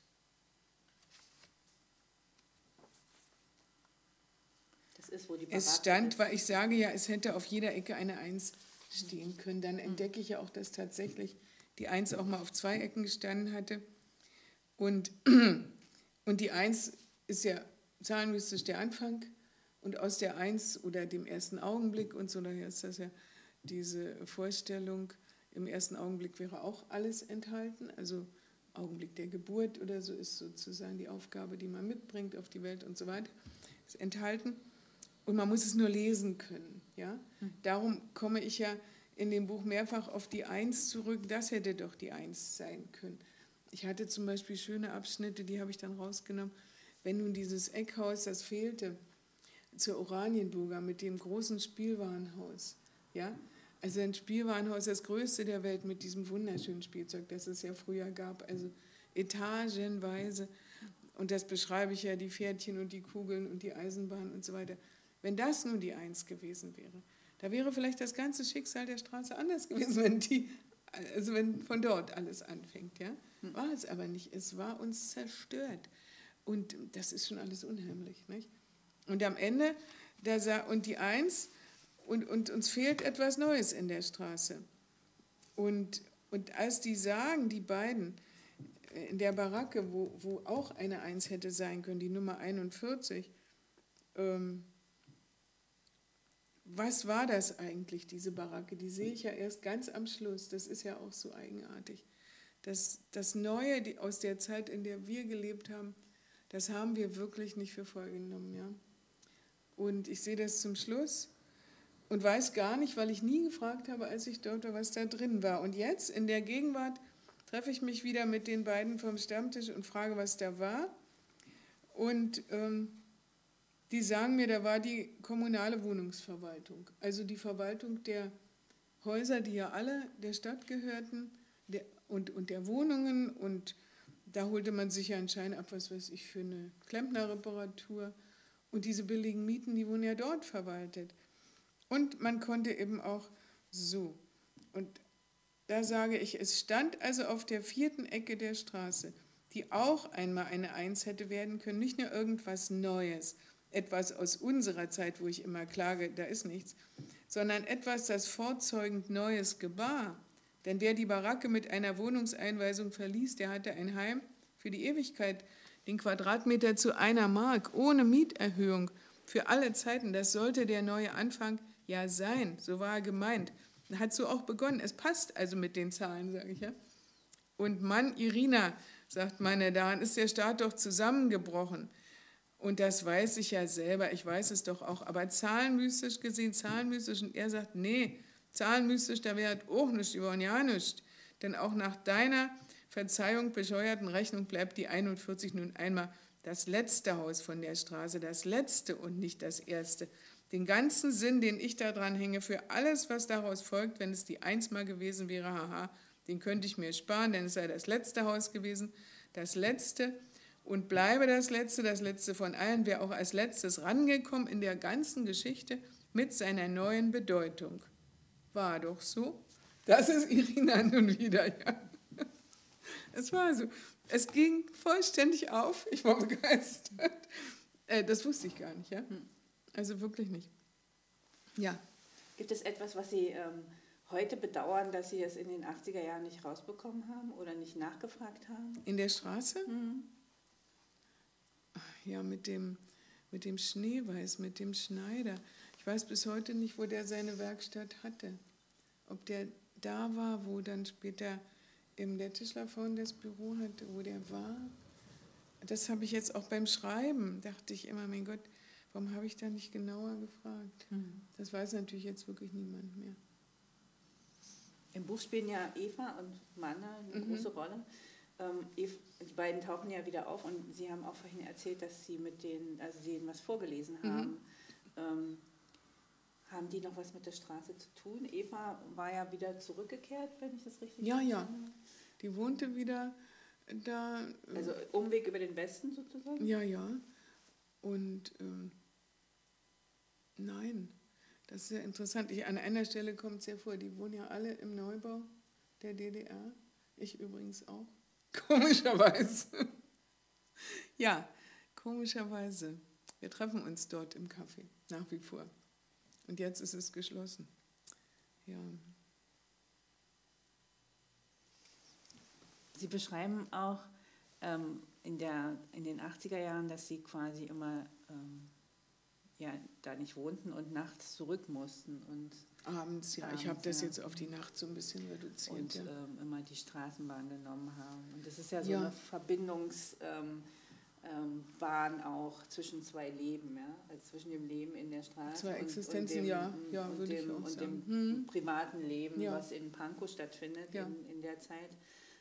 das ist, wo die es stand, weil ich sage ja, es hätte auf jeder Ecke eine 1 stehen können. Dann entdecke ich ja auch, dass tatsächlich die 1 auch mal auf 2 Ecken gestanden hatte. Und die 1 ist ja zahlenmystisch der Anfang. Und aus der 1 oder dem ersten Augenblick und so, daher ist das ja diese Vorstellung, im ersten Augenblick wäre auch alles enthalten. Also Augenblick der Geburt oder so ist sozusagen die Aufgabe, die man mitbringt auf die Welt und so weiter, ist enthalten. Und man muss es nur lesen können. Ja? Darum komme ich ja in dem Buch mehrfach auf die 1 zurück. Das hätte doch die 1 sein können. Ich hatte zum Beispiel schöne Abschnitte, die habe ich dann rausgenommen. Wenn nun dieses Eckhaus, das fehlte, zur Oranienburger mit dem großen Spielwarenhaus. Ja? Also ein Spielwarenhaus, das größte der Welt mit diesem wunderschönen Spielzeug, das es ja früher gab. Also etagenweise. Und das beschreibe ich ja, die Pferdchen und die Kugeln und die Eisenbahn und so weiter. Wenn das nun die 1 gewesen wäre, da wäre vielleicht das ganze Schicksal der Straße anders gewesen, wenn von dort alles anfängt. Ja? War es aber nicht. Es war uns zerstört. Und das ist schon alles unheimlich. Nicht? Und am Ende, und die 1, und uns fehlt etwas Neues in der Straße. Und als die sagen, die beiden, in der Baracke, wo auch eine 1 hätte sein können, die Nummer 41, was war das eigentlich, diese Baracke? Die sehe ich ja erst ganz am Schluss. Das ist ja auch so eigenartig. Das Neue aus der Zeit, in der wir gelebt haben, das haben wir wirklich nicht für voll genommen. Ja? Und ich sehe das zum Schluss und weiß gar nicht, weil ich nie gefragt habe, als ich dort war, was da drin war. Und jetzt, in der Gegenwart, treffe ich mich wieder mit den beiden vom Stammtisch und frage, was da war. Und die sagen mir, da war die kommunale Wohnungsverwaltung, also die Verwaltung der Häuser, die ja alle der Stadt gehörten und der Wohnungen. Und da holte man sich ja einen Schein ab, was weiß ich, für eine Klempnerreparatur. Und diese billigen Mieten, die wurden ja dort verwaltet. Und man konnte eben auch so. Und da sage ich, es stand also auf der 4. Ecke der Straße, die auch einmal eine 1 hätte werden können, nicht nur irgendwas Neues, etwas aus unserer Zeit, wo ich immer klage, da ist nichts, sondern etwas, das vorzeugend Neues gebar. Denn wer die Baracke mit einer Wohnungseinweisung verließ, der hatte ein Heim für die Ewigkeit, den Quadratmeter zu 1 Mark, ohne Mieterhöhung, für alle Zeiten. Das sollte der neue Anfang ja sein, so war er gemeint. Hat so auch begonnen. Es passt also mit den Zahlen, sage ich ja. Und Mann, Irina, sagt meine, daran ist der Staat doch zusammengebrochen. Und das weiß ich ja selber, ich weiß es doch auch. Aber zahlenmystisch gesehen, zahlenmystisch. Und er sagt, nee, zahlenmystisch, da wäre auch nichts, die wollen ja nichts. Denn auch nach deiner Verzeihung, bescheuerten Rechnung bleibt die 41 nun einmal das letzte Haus von der Straße, das letzte und nicht das erste. Den ganzen Sinn, den ich da dran hänge, für alles, was daraus folgt, wenn es die 1 mal gewesen wäre, haha, den könnte ich mir sparen, denn es sei das letzte Haus gewesen, das letzte und bleibe das letzte von allen, wäre auch als letztes rangekommen in der ganzen Geschichte mit seiner neuen Bedeutung. War doch so. Das ist Irina nun wieder, ja. Es war so. Es ging vollständig auf. Ich war begeistert. Das wusste ich gar nicht, ja. Also wirklich nicht. Ja. Gibt es etwas, was Sie heute bedauern, dass Sie es in den 80er Jahren nicht rausbekommen haben oder nicht nachgefragt haben? In der Straße? Mhm. Ja, mit dem Schneeweiß, mit dem Schneider. Ich weiß bis heute nicht, wo der seine Werkstatt hatte. Ob der da war, wo dann später der Tischler vorhin das Büro hatte, wo der war. Das habe ich jetzt auch beim Schreiben, dachte ich immer, mein Gott, warum habe ich da nicht genauer gefragt? Das weiß natürlich jetzt wirklich niemand mehr. Im Buch spielen ja Eva und Manne eine große Rolle. Die beiden tauchen ja wieder auf und Sie haben auch vorhin erzählt, dass Sie mit denen, also Sie ihnen was vorgelesen haben. Haben die noch was mit der Straße zu tun? Eva war ja wieder zurückgekehrt, wenn ich das richtig verstanden habe. Die wohnte wieder da. Also Umweg über den Westen sozusagen? Ja. Und nein, das ist ja interessant. An einer Stelle kommt es ja vor, die wohnen ja alle im Neubau der DDR. Ich übrigens auch. Komischerweise. Ja, komischerweise. Wir treffen uns dort im Café, nach wie vor. Und jetzt ist es geschlossen. Ja. Sie beschreiben auch in den 80er Jahren, dass Sie quasi immer da nicht wohnten und nachts zurück mussten. Und abends, ja. Ich habe das jetzt auf die Nacht so ein bisschen reduziert. Und immer die Straßenbahn genommen haben. Und das ist ja so eine Verbindungsbahn auch zwischen zwei Leben, ja? Also zwischen dem Leben in der Straße zwei Existenzen, und dem privaten Leben, was in Pankow stattfindet in der Zeit.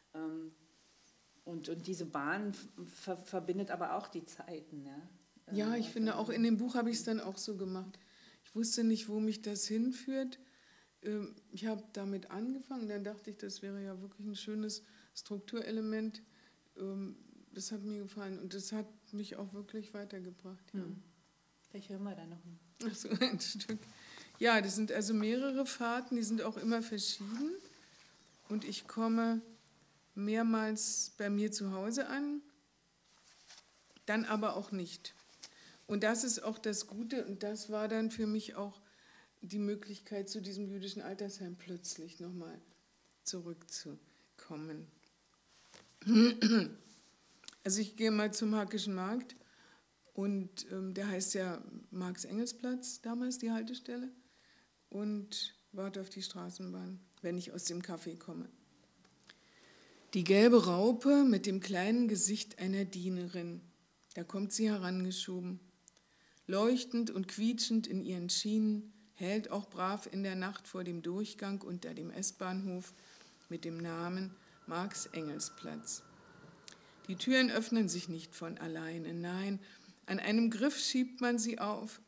Und diese Bahn verbindet aber auch die Zeiten. Ja, ich finde, auch in dem Buch habe ich es dann auch so gemacht. Ich wusste nicht, wo mich das hinführt. Ich habe damit angefangen, dann dachte ich, das wäre ja wirklich ein schönes Strukturelement. Das hat mir gefallen und das hat mich auch wirklich weitergebracht. Ja. Vielleicht hören wir da noch ein. Ach so, ein Stück. Ja, das sind also mehrere Fahrten, die sind auch immer verschieden. Und ich komme mehrmals bei mir zu Hause an, dann aber auch nicht. Und das ist auch das Gute und das war dann für mich auch die Möglichkeit, zu diesem jüdischen Altersheim plötzlich nochmal zurückzukommen. Also ich gehe mal zum Hackischen Markt und der heißt ja Marx-Engels-Platz, damals die Haltestelle, und warte auf die Straßenbahn, wenn ich aus dem Café komme. Die gelbe Raupe mit dem kleinen Gesicht einer Dienerin, da kommt sie herangeschoben. Leuchtend und quietschend in ihren Schienen, hält auch brav in der Nacht vor dem Durchgang unter dem S-Bahnhof mit dem Namen Marx-Engels-Platz. Die Türen öffnen sich nicht von alleine, nein, an einem Griff schiebt man sie auf,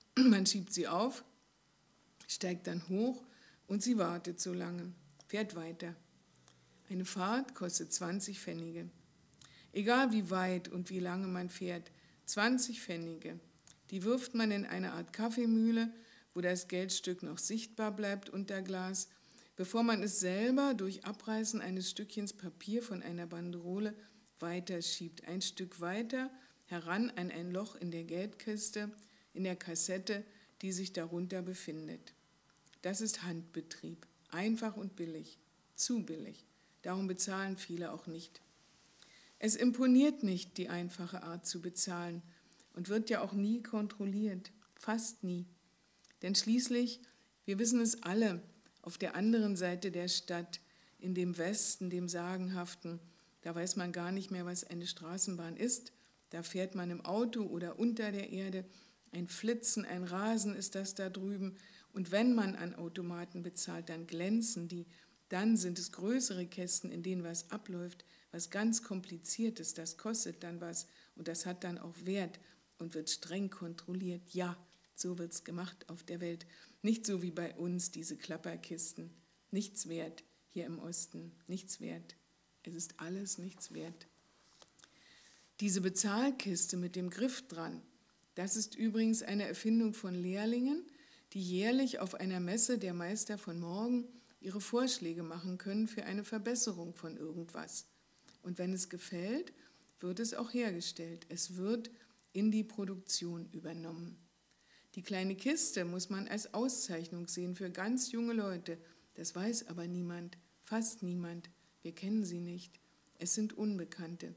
steigt dann hoch und sie wartet so lange, fährt weiter. Eine Fahrt kostet 20 Pfennige. Egal wie weit und wie lange man fährt, 20 Pfennige. Die wirft man in eine Art Kaffeemühle, wo das Geldstück noch sichtbar bleibt unter Glas, bevor man es selber durch Abreißen eines Stückchens Papier von einer Banderole weiterschiebt. Ein Stück weiter, heran an ein Loch in der Geldkiste, in der Kassette, die sich darunter befindet. Das ist Handbetrieb, einfach und billig, zu billig. Darum bezahlen viele auch nicht. Es imponiert nicht, die einfache Art zu bezahlen und wird ja auch nie kontrolliert, fast nie. Denn schließlich, wir wissen es alle, auf der anderen Seite der Stadt, in dem Westen, dem Sagenhaften, da weiß man gar nicht mehr, was eine Straßenbahn ist. Da fährt man im Auto oder unter der Erde. Ein Flitzen, ein Rasen ist das da drüben. Und wenn man an Automaten bezahlt, dann glänzen die. Dann sind es größere Kästen, in denen was abläuft, was ganz Kompliziertes. Das kostet dann was und das hat dann auch Wert und wird streng kontrolliert. Ja, so wird es gemacht auf der Welt. Nicht so wie bei uns, diese Klapperkisten. Nichts wert hier im Osten, nichts wert. Es ist alles nichts wert. Diese Bezahlkiste mit dem Griff dran, das ist übrigens eine Erfindung von Lehrlingen, die jährlich auf einer Messe der Meister von morgen ihre Vorschläge machen können für eine Verbesserung von irgendwas. Und wenn es gefällt, wird es auch hergestellt. Es wird in die Produktion übernommen. Die kleine Kiste muss man als Auszeichnung sehen für ganz junge Leute. Das weiß aber niemand, fast niemand. Wir kennen sie nicht. Es sind Unbekannte.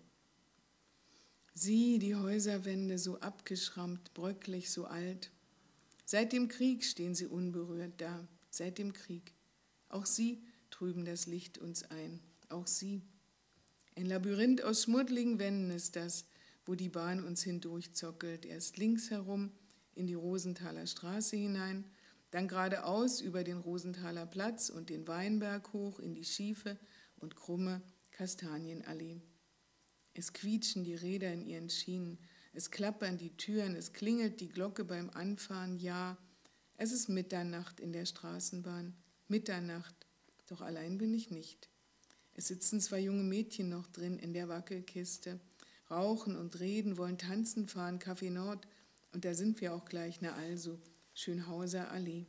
Sieh die Häuserwände so abgeschrammt, bröcklich, so alt. Seit dem Krieg stehen sie unberührt da, seit dem Krieg. Auch sie trüben das Licht uns ein, auch sie. Ein Labyrinth aus schmuddeligen Wänden ist das, wo die Bahn uns hindurchzockelt. Erst links herum in die Rosenthaler Straße hinein, dann geradeaus über den Rosenthaler Platz und den Weinberg hoch in die schiefe und krumme Kastanienallee. Es quietschen die Räder in ihren Schienen, es klappern die Türen, es klingelt die Glocke beim Anfahren, ja, es ist Mitternacht in der Straßenbahn, Mitternacht, doch allein bin ich nicht. Es sitzen 2 junge Mädchen noch drin in der Wackelkiste, rauchen und reden, wollen tanzen fahren, Café Nord, und da sind wir auch gleich, na also, Schönhauser Allee.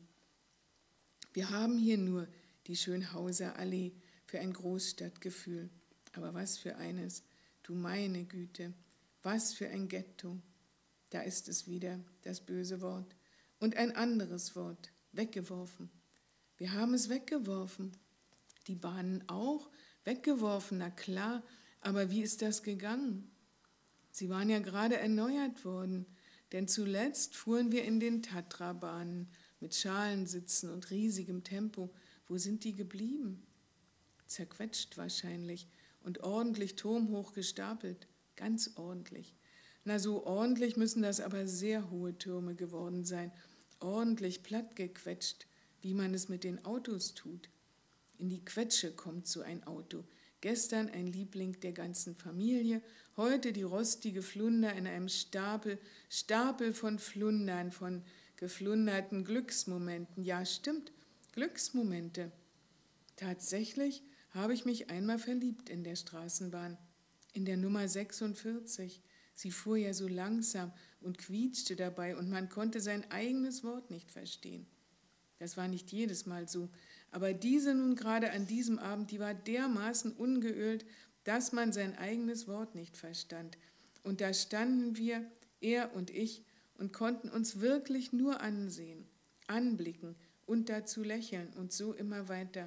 Wir haben hier nur die Schönhauser Allee für ein Großstadtgefühl, aber was für eines, du meine Güte, was für ein Ghetto. Da ist es wieder, das böse Wort. Und ein anderes Wort, weggeworfen. Wir haben es weggeworfen. Die Bahnen auch weggeworfen, na klar, aber wie ist das gegangen? Sie waren ja gerade erneuert worden, denn zuletzt fuhren wir in den Tatra-Bahnen mit Schalensitzen und riesigem Tempo. Wo sind die geblieben? Zerquetscht wahrscheinlich und ordentlich turmhoch gestapelt, ganz ordentlich. Na, so ordentlich müssen das aber sehr hohe Türme geworden sein, ordentlich plattgequetscht, wie man es mit den Autos tut. In die Quetsche kommt so ein Auto. Gestern ein Liebling der ganzen Familie, heute die rostige Flunder in einem Stapel von Flundern, von geflunderten Glücksmomenten. Ja, stimmt, Glücksmomente. Tatsächlich habe ich mich einmal verliebt in der Straßenbahn, in der Nummer 46. Sie fuhr ja so langsam und quietschte dabei und man konnte sein eigenes Wort nicht verstehen. Das war nicht jedes Mal so, aber diese nun gerade an diesem Abend, die war dermaßen ungeölt, dass man sein eigenes Wort nicht verstand. Und da standen wir, er und ich, und konnten uns wirklich nur ansehen, anblicken und dazu lächeln und so immer weiter.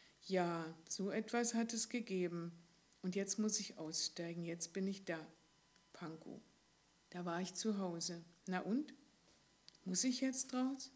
Ja, so etwas hat es gegeben. Und jetzt muss ich aussteigen, jetzt bin ich da. Pankow. Da war ich zu Hause. Na und? Muss ich jetzt raus?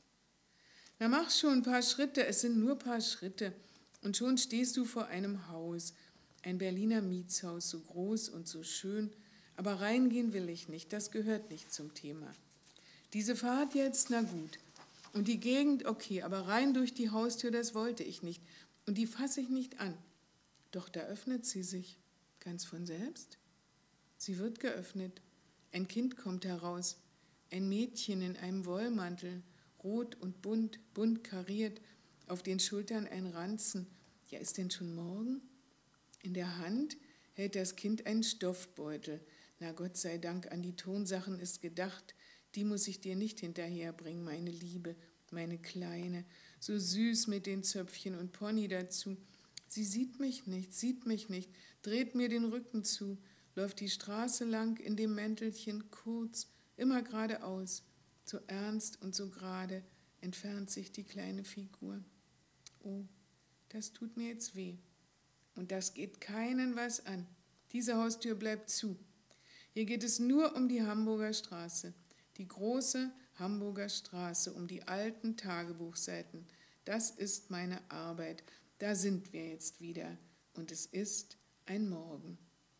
Na mach schon ein paar Schritte, es sind nur ein paar Schritte. Und schon stehst du vor einem Haus, ein Berliner Mietshaus, so groß und so schön. Aber reingehen will ich nicht, das gehört nicht zum Thema. Diese Fahrt jetzt, na gut. Und die Gegend, okay, aber rein durch die Haustür, das wollte ich nicht. Und die fasse ich nicht an. Doch da öffnet sie sich, ganz von selbst. Sie wird geöffnet. Ein Kind kommt heraus, ein Mädchen in einem Wollmantel, rot und bunt, bunt kariert, auf den Schultern ein Ranzen. Ja, ist denn schon morgen? In der Hand hält das Kind einen Stoffbeutel. Na Gott sei Dank, an die Tonsachen ist gedacht. Die muss ich dir nicht hinterherbringen, meine Liebe, meine Kleine. So süß mit den Zöpfchen und Pony dazu. Sie sieht mich nicht, dreht mir den Rücken zu, läuft die Straße lang in dem Mäntelchen kurz, immer geradeaus. So ernst und so gerade entfernt sich die kleine Figur. Oh, das tut mir jetzt weh. Und das geht keinen was an. Diese Haustür bleibt zu. Hier geht es nur um die Hamburger Straße, die große Hamburger Straße, um die alten Tagebuchseiten. Das ist meine Arbeit. Da sind wir jetzt wieder. Und es ist ein Morgen.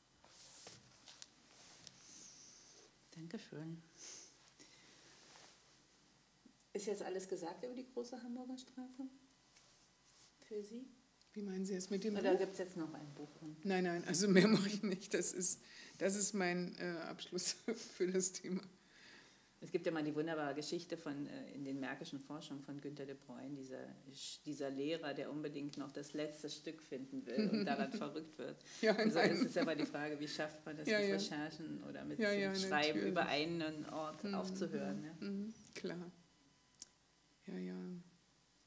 Dankeschön. Ist jetzt alles gesagt über die große Hamburger Straße? Für Sie? Wie meinen Sie es mit dem Oder Buch? gibt es jetzt noch ein Buch? Nein, also mehr mache ich nicht. Das ist mein Abschluss für das Thema. Es gibt ja mal die wunderbare Geschichte in den märkischen Forschungen von Günter de Bruyne, dieser Lehrer, der unbedingt noch das letzte Stück finden will und daran verrückt wird. Ja, also es ist aber die Frage, wie schafft man das mit Recherchen oder mit dem Schreiben natürlich. über einen Ort aufzuhören. Ja? Klar. Ja.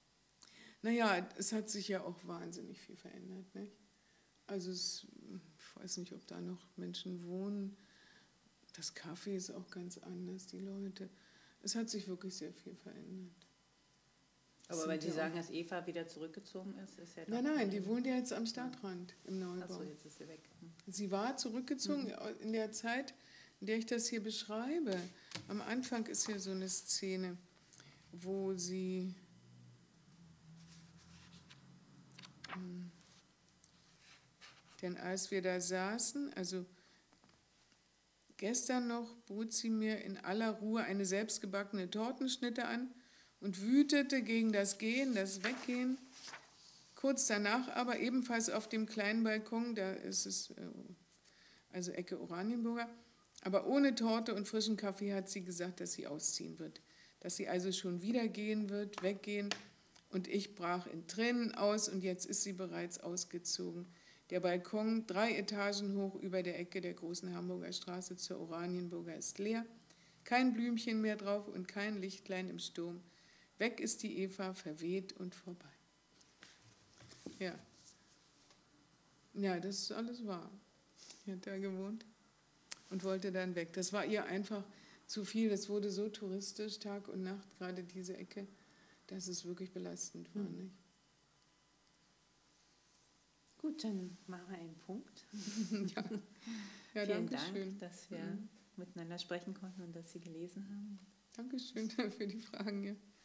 Naja, es hat sich ja auch wahnsinnig viel verändert. Nicht? Also Ich weiß nicht, ob da noch Menschen wohnen. Das Kaffee ist auch ganz anders, die Leute. Es hat sich wirklich sehr viel verändert. Aber wenn Sie sagen, dass Eva wieder zurückgezogen ist, ist ja... Nein, die wohnt ja jetzt am Stadtrand im Neubau. Achso, jetzt ist sie weg. Sie war zurückgezogen in der Zeit, in der ich das hier beschreibe. Am Anfang ist hier so eine Szene, wo sie... Denn als wir da saßen, also gestern noch, bot sie mir in aller Ruhe eine selbstgebackene Tortenschnitte an und wütete gegen das Gehen, das Weggehen. Kurz danach aber ebenfalls auf dem kleinen Balkon, da ist es also Ecke Oranienburger, aber ohne Torte und frischen Kaffee hat sie gesagt, dass sie ausziehen wird, dass sie also schon wieder gehen wird, weggehen. Und ich brach in Tränen aus und jetzt ist sie bereits ausgezogen. Der Balkon 3 Etagen hoch über der Ecke der großen Hamburger Straße zur Oranienburger ist leer. Kein Blümchen mehr drauf und kein Lichtlein im Sturm. Weg ist die Eva, verweht und vorbei. Ja. Ja, das ist alles wahr. Sie hat da gewohnt und wollte dann weg. Das war ihr einfach zu viel. Das wurde so touristisch, Tag und Nacht, gerade diese Ecke, dass es wirklich belastend war. Nicht? Gut, dann machen wir einen Punkt. Ja, Vielen danke Dank, schön. dass wir miteinander sprechen konnten und dass Sie gelesen haben. Dankeschön für die Fragen. Ja.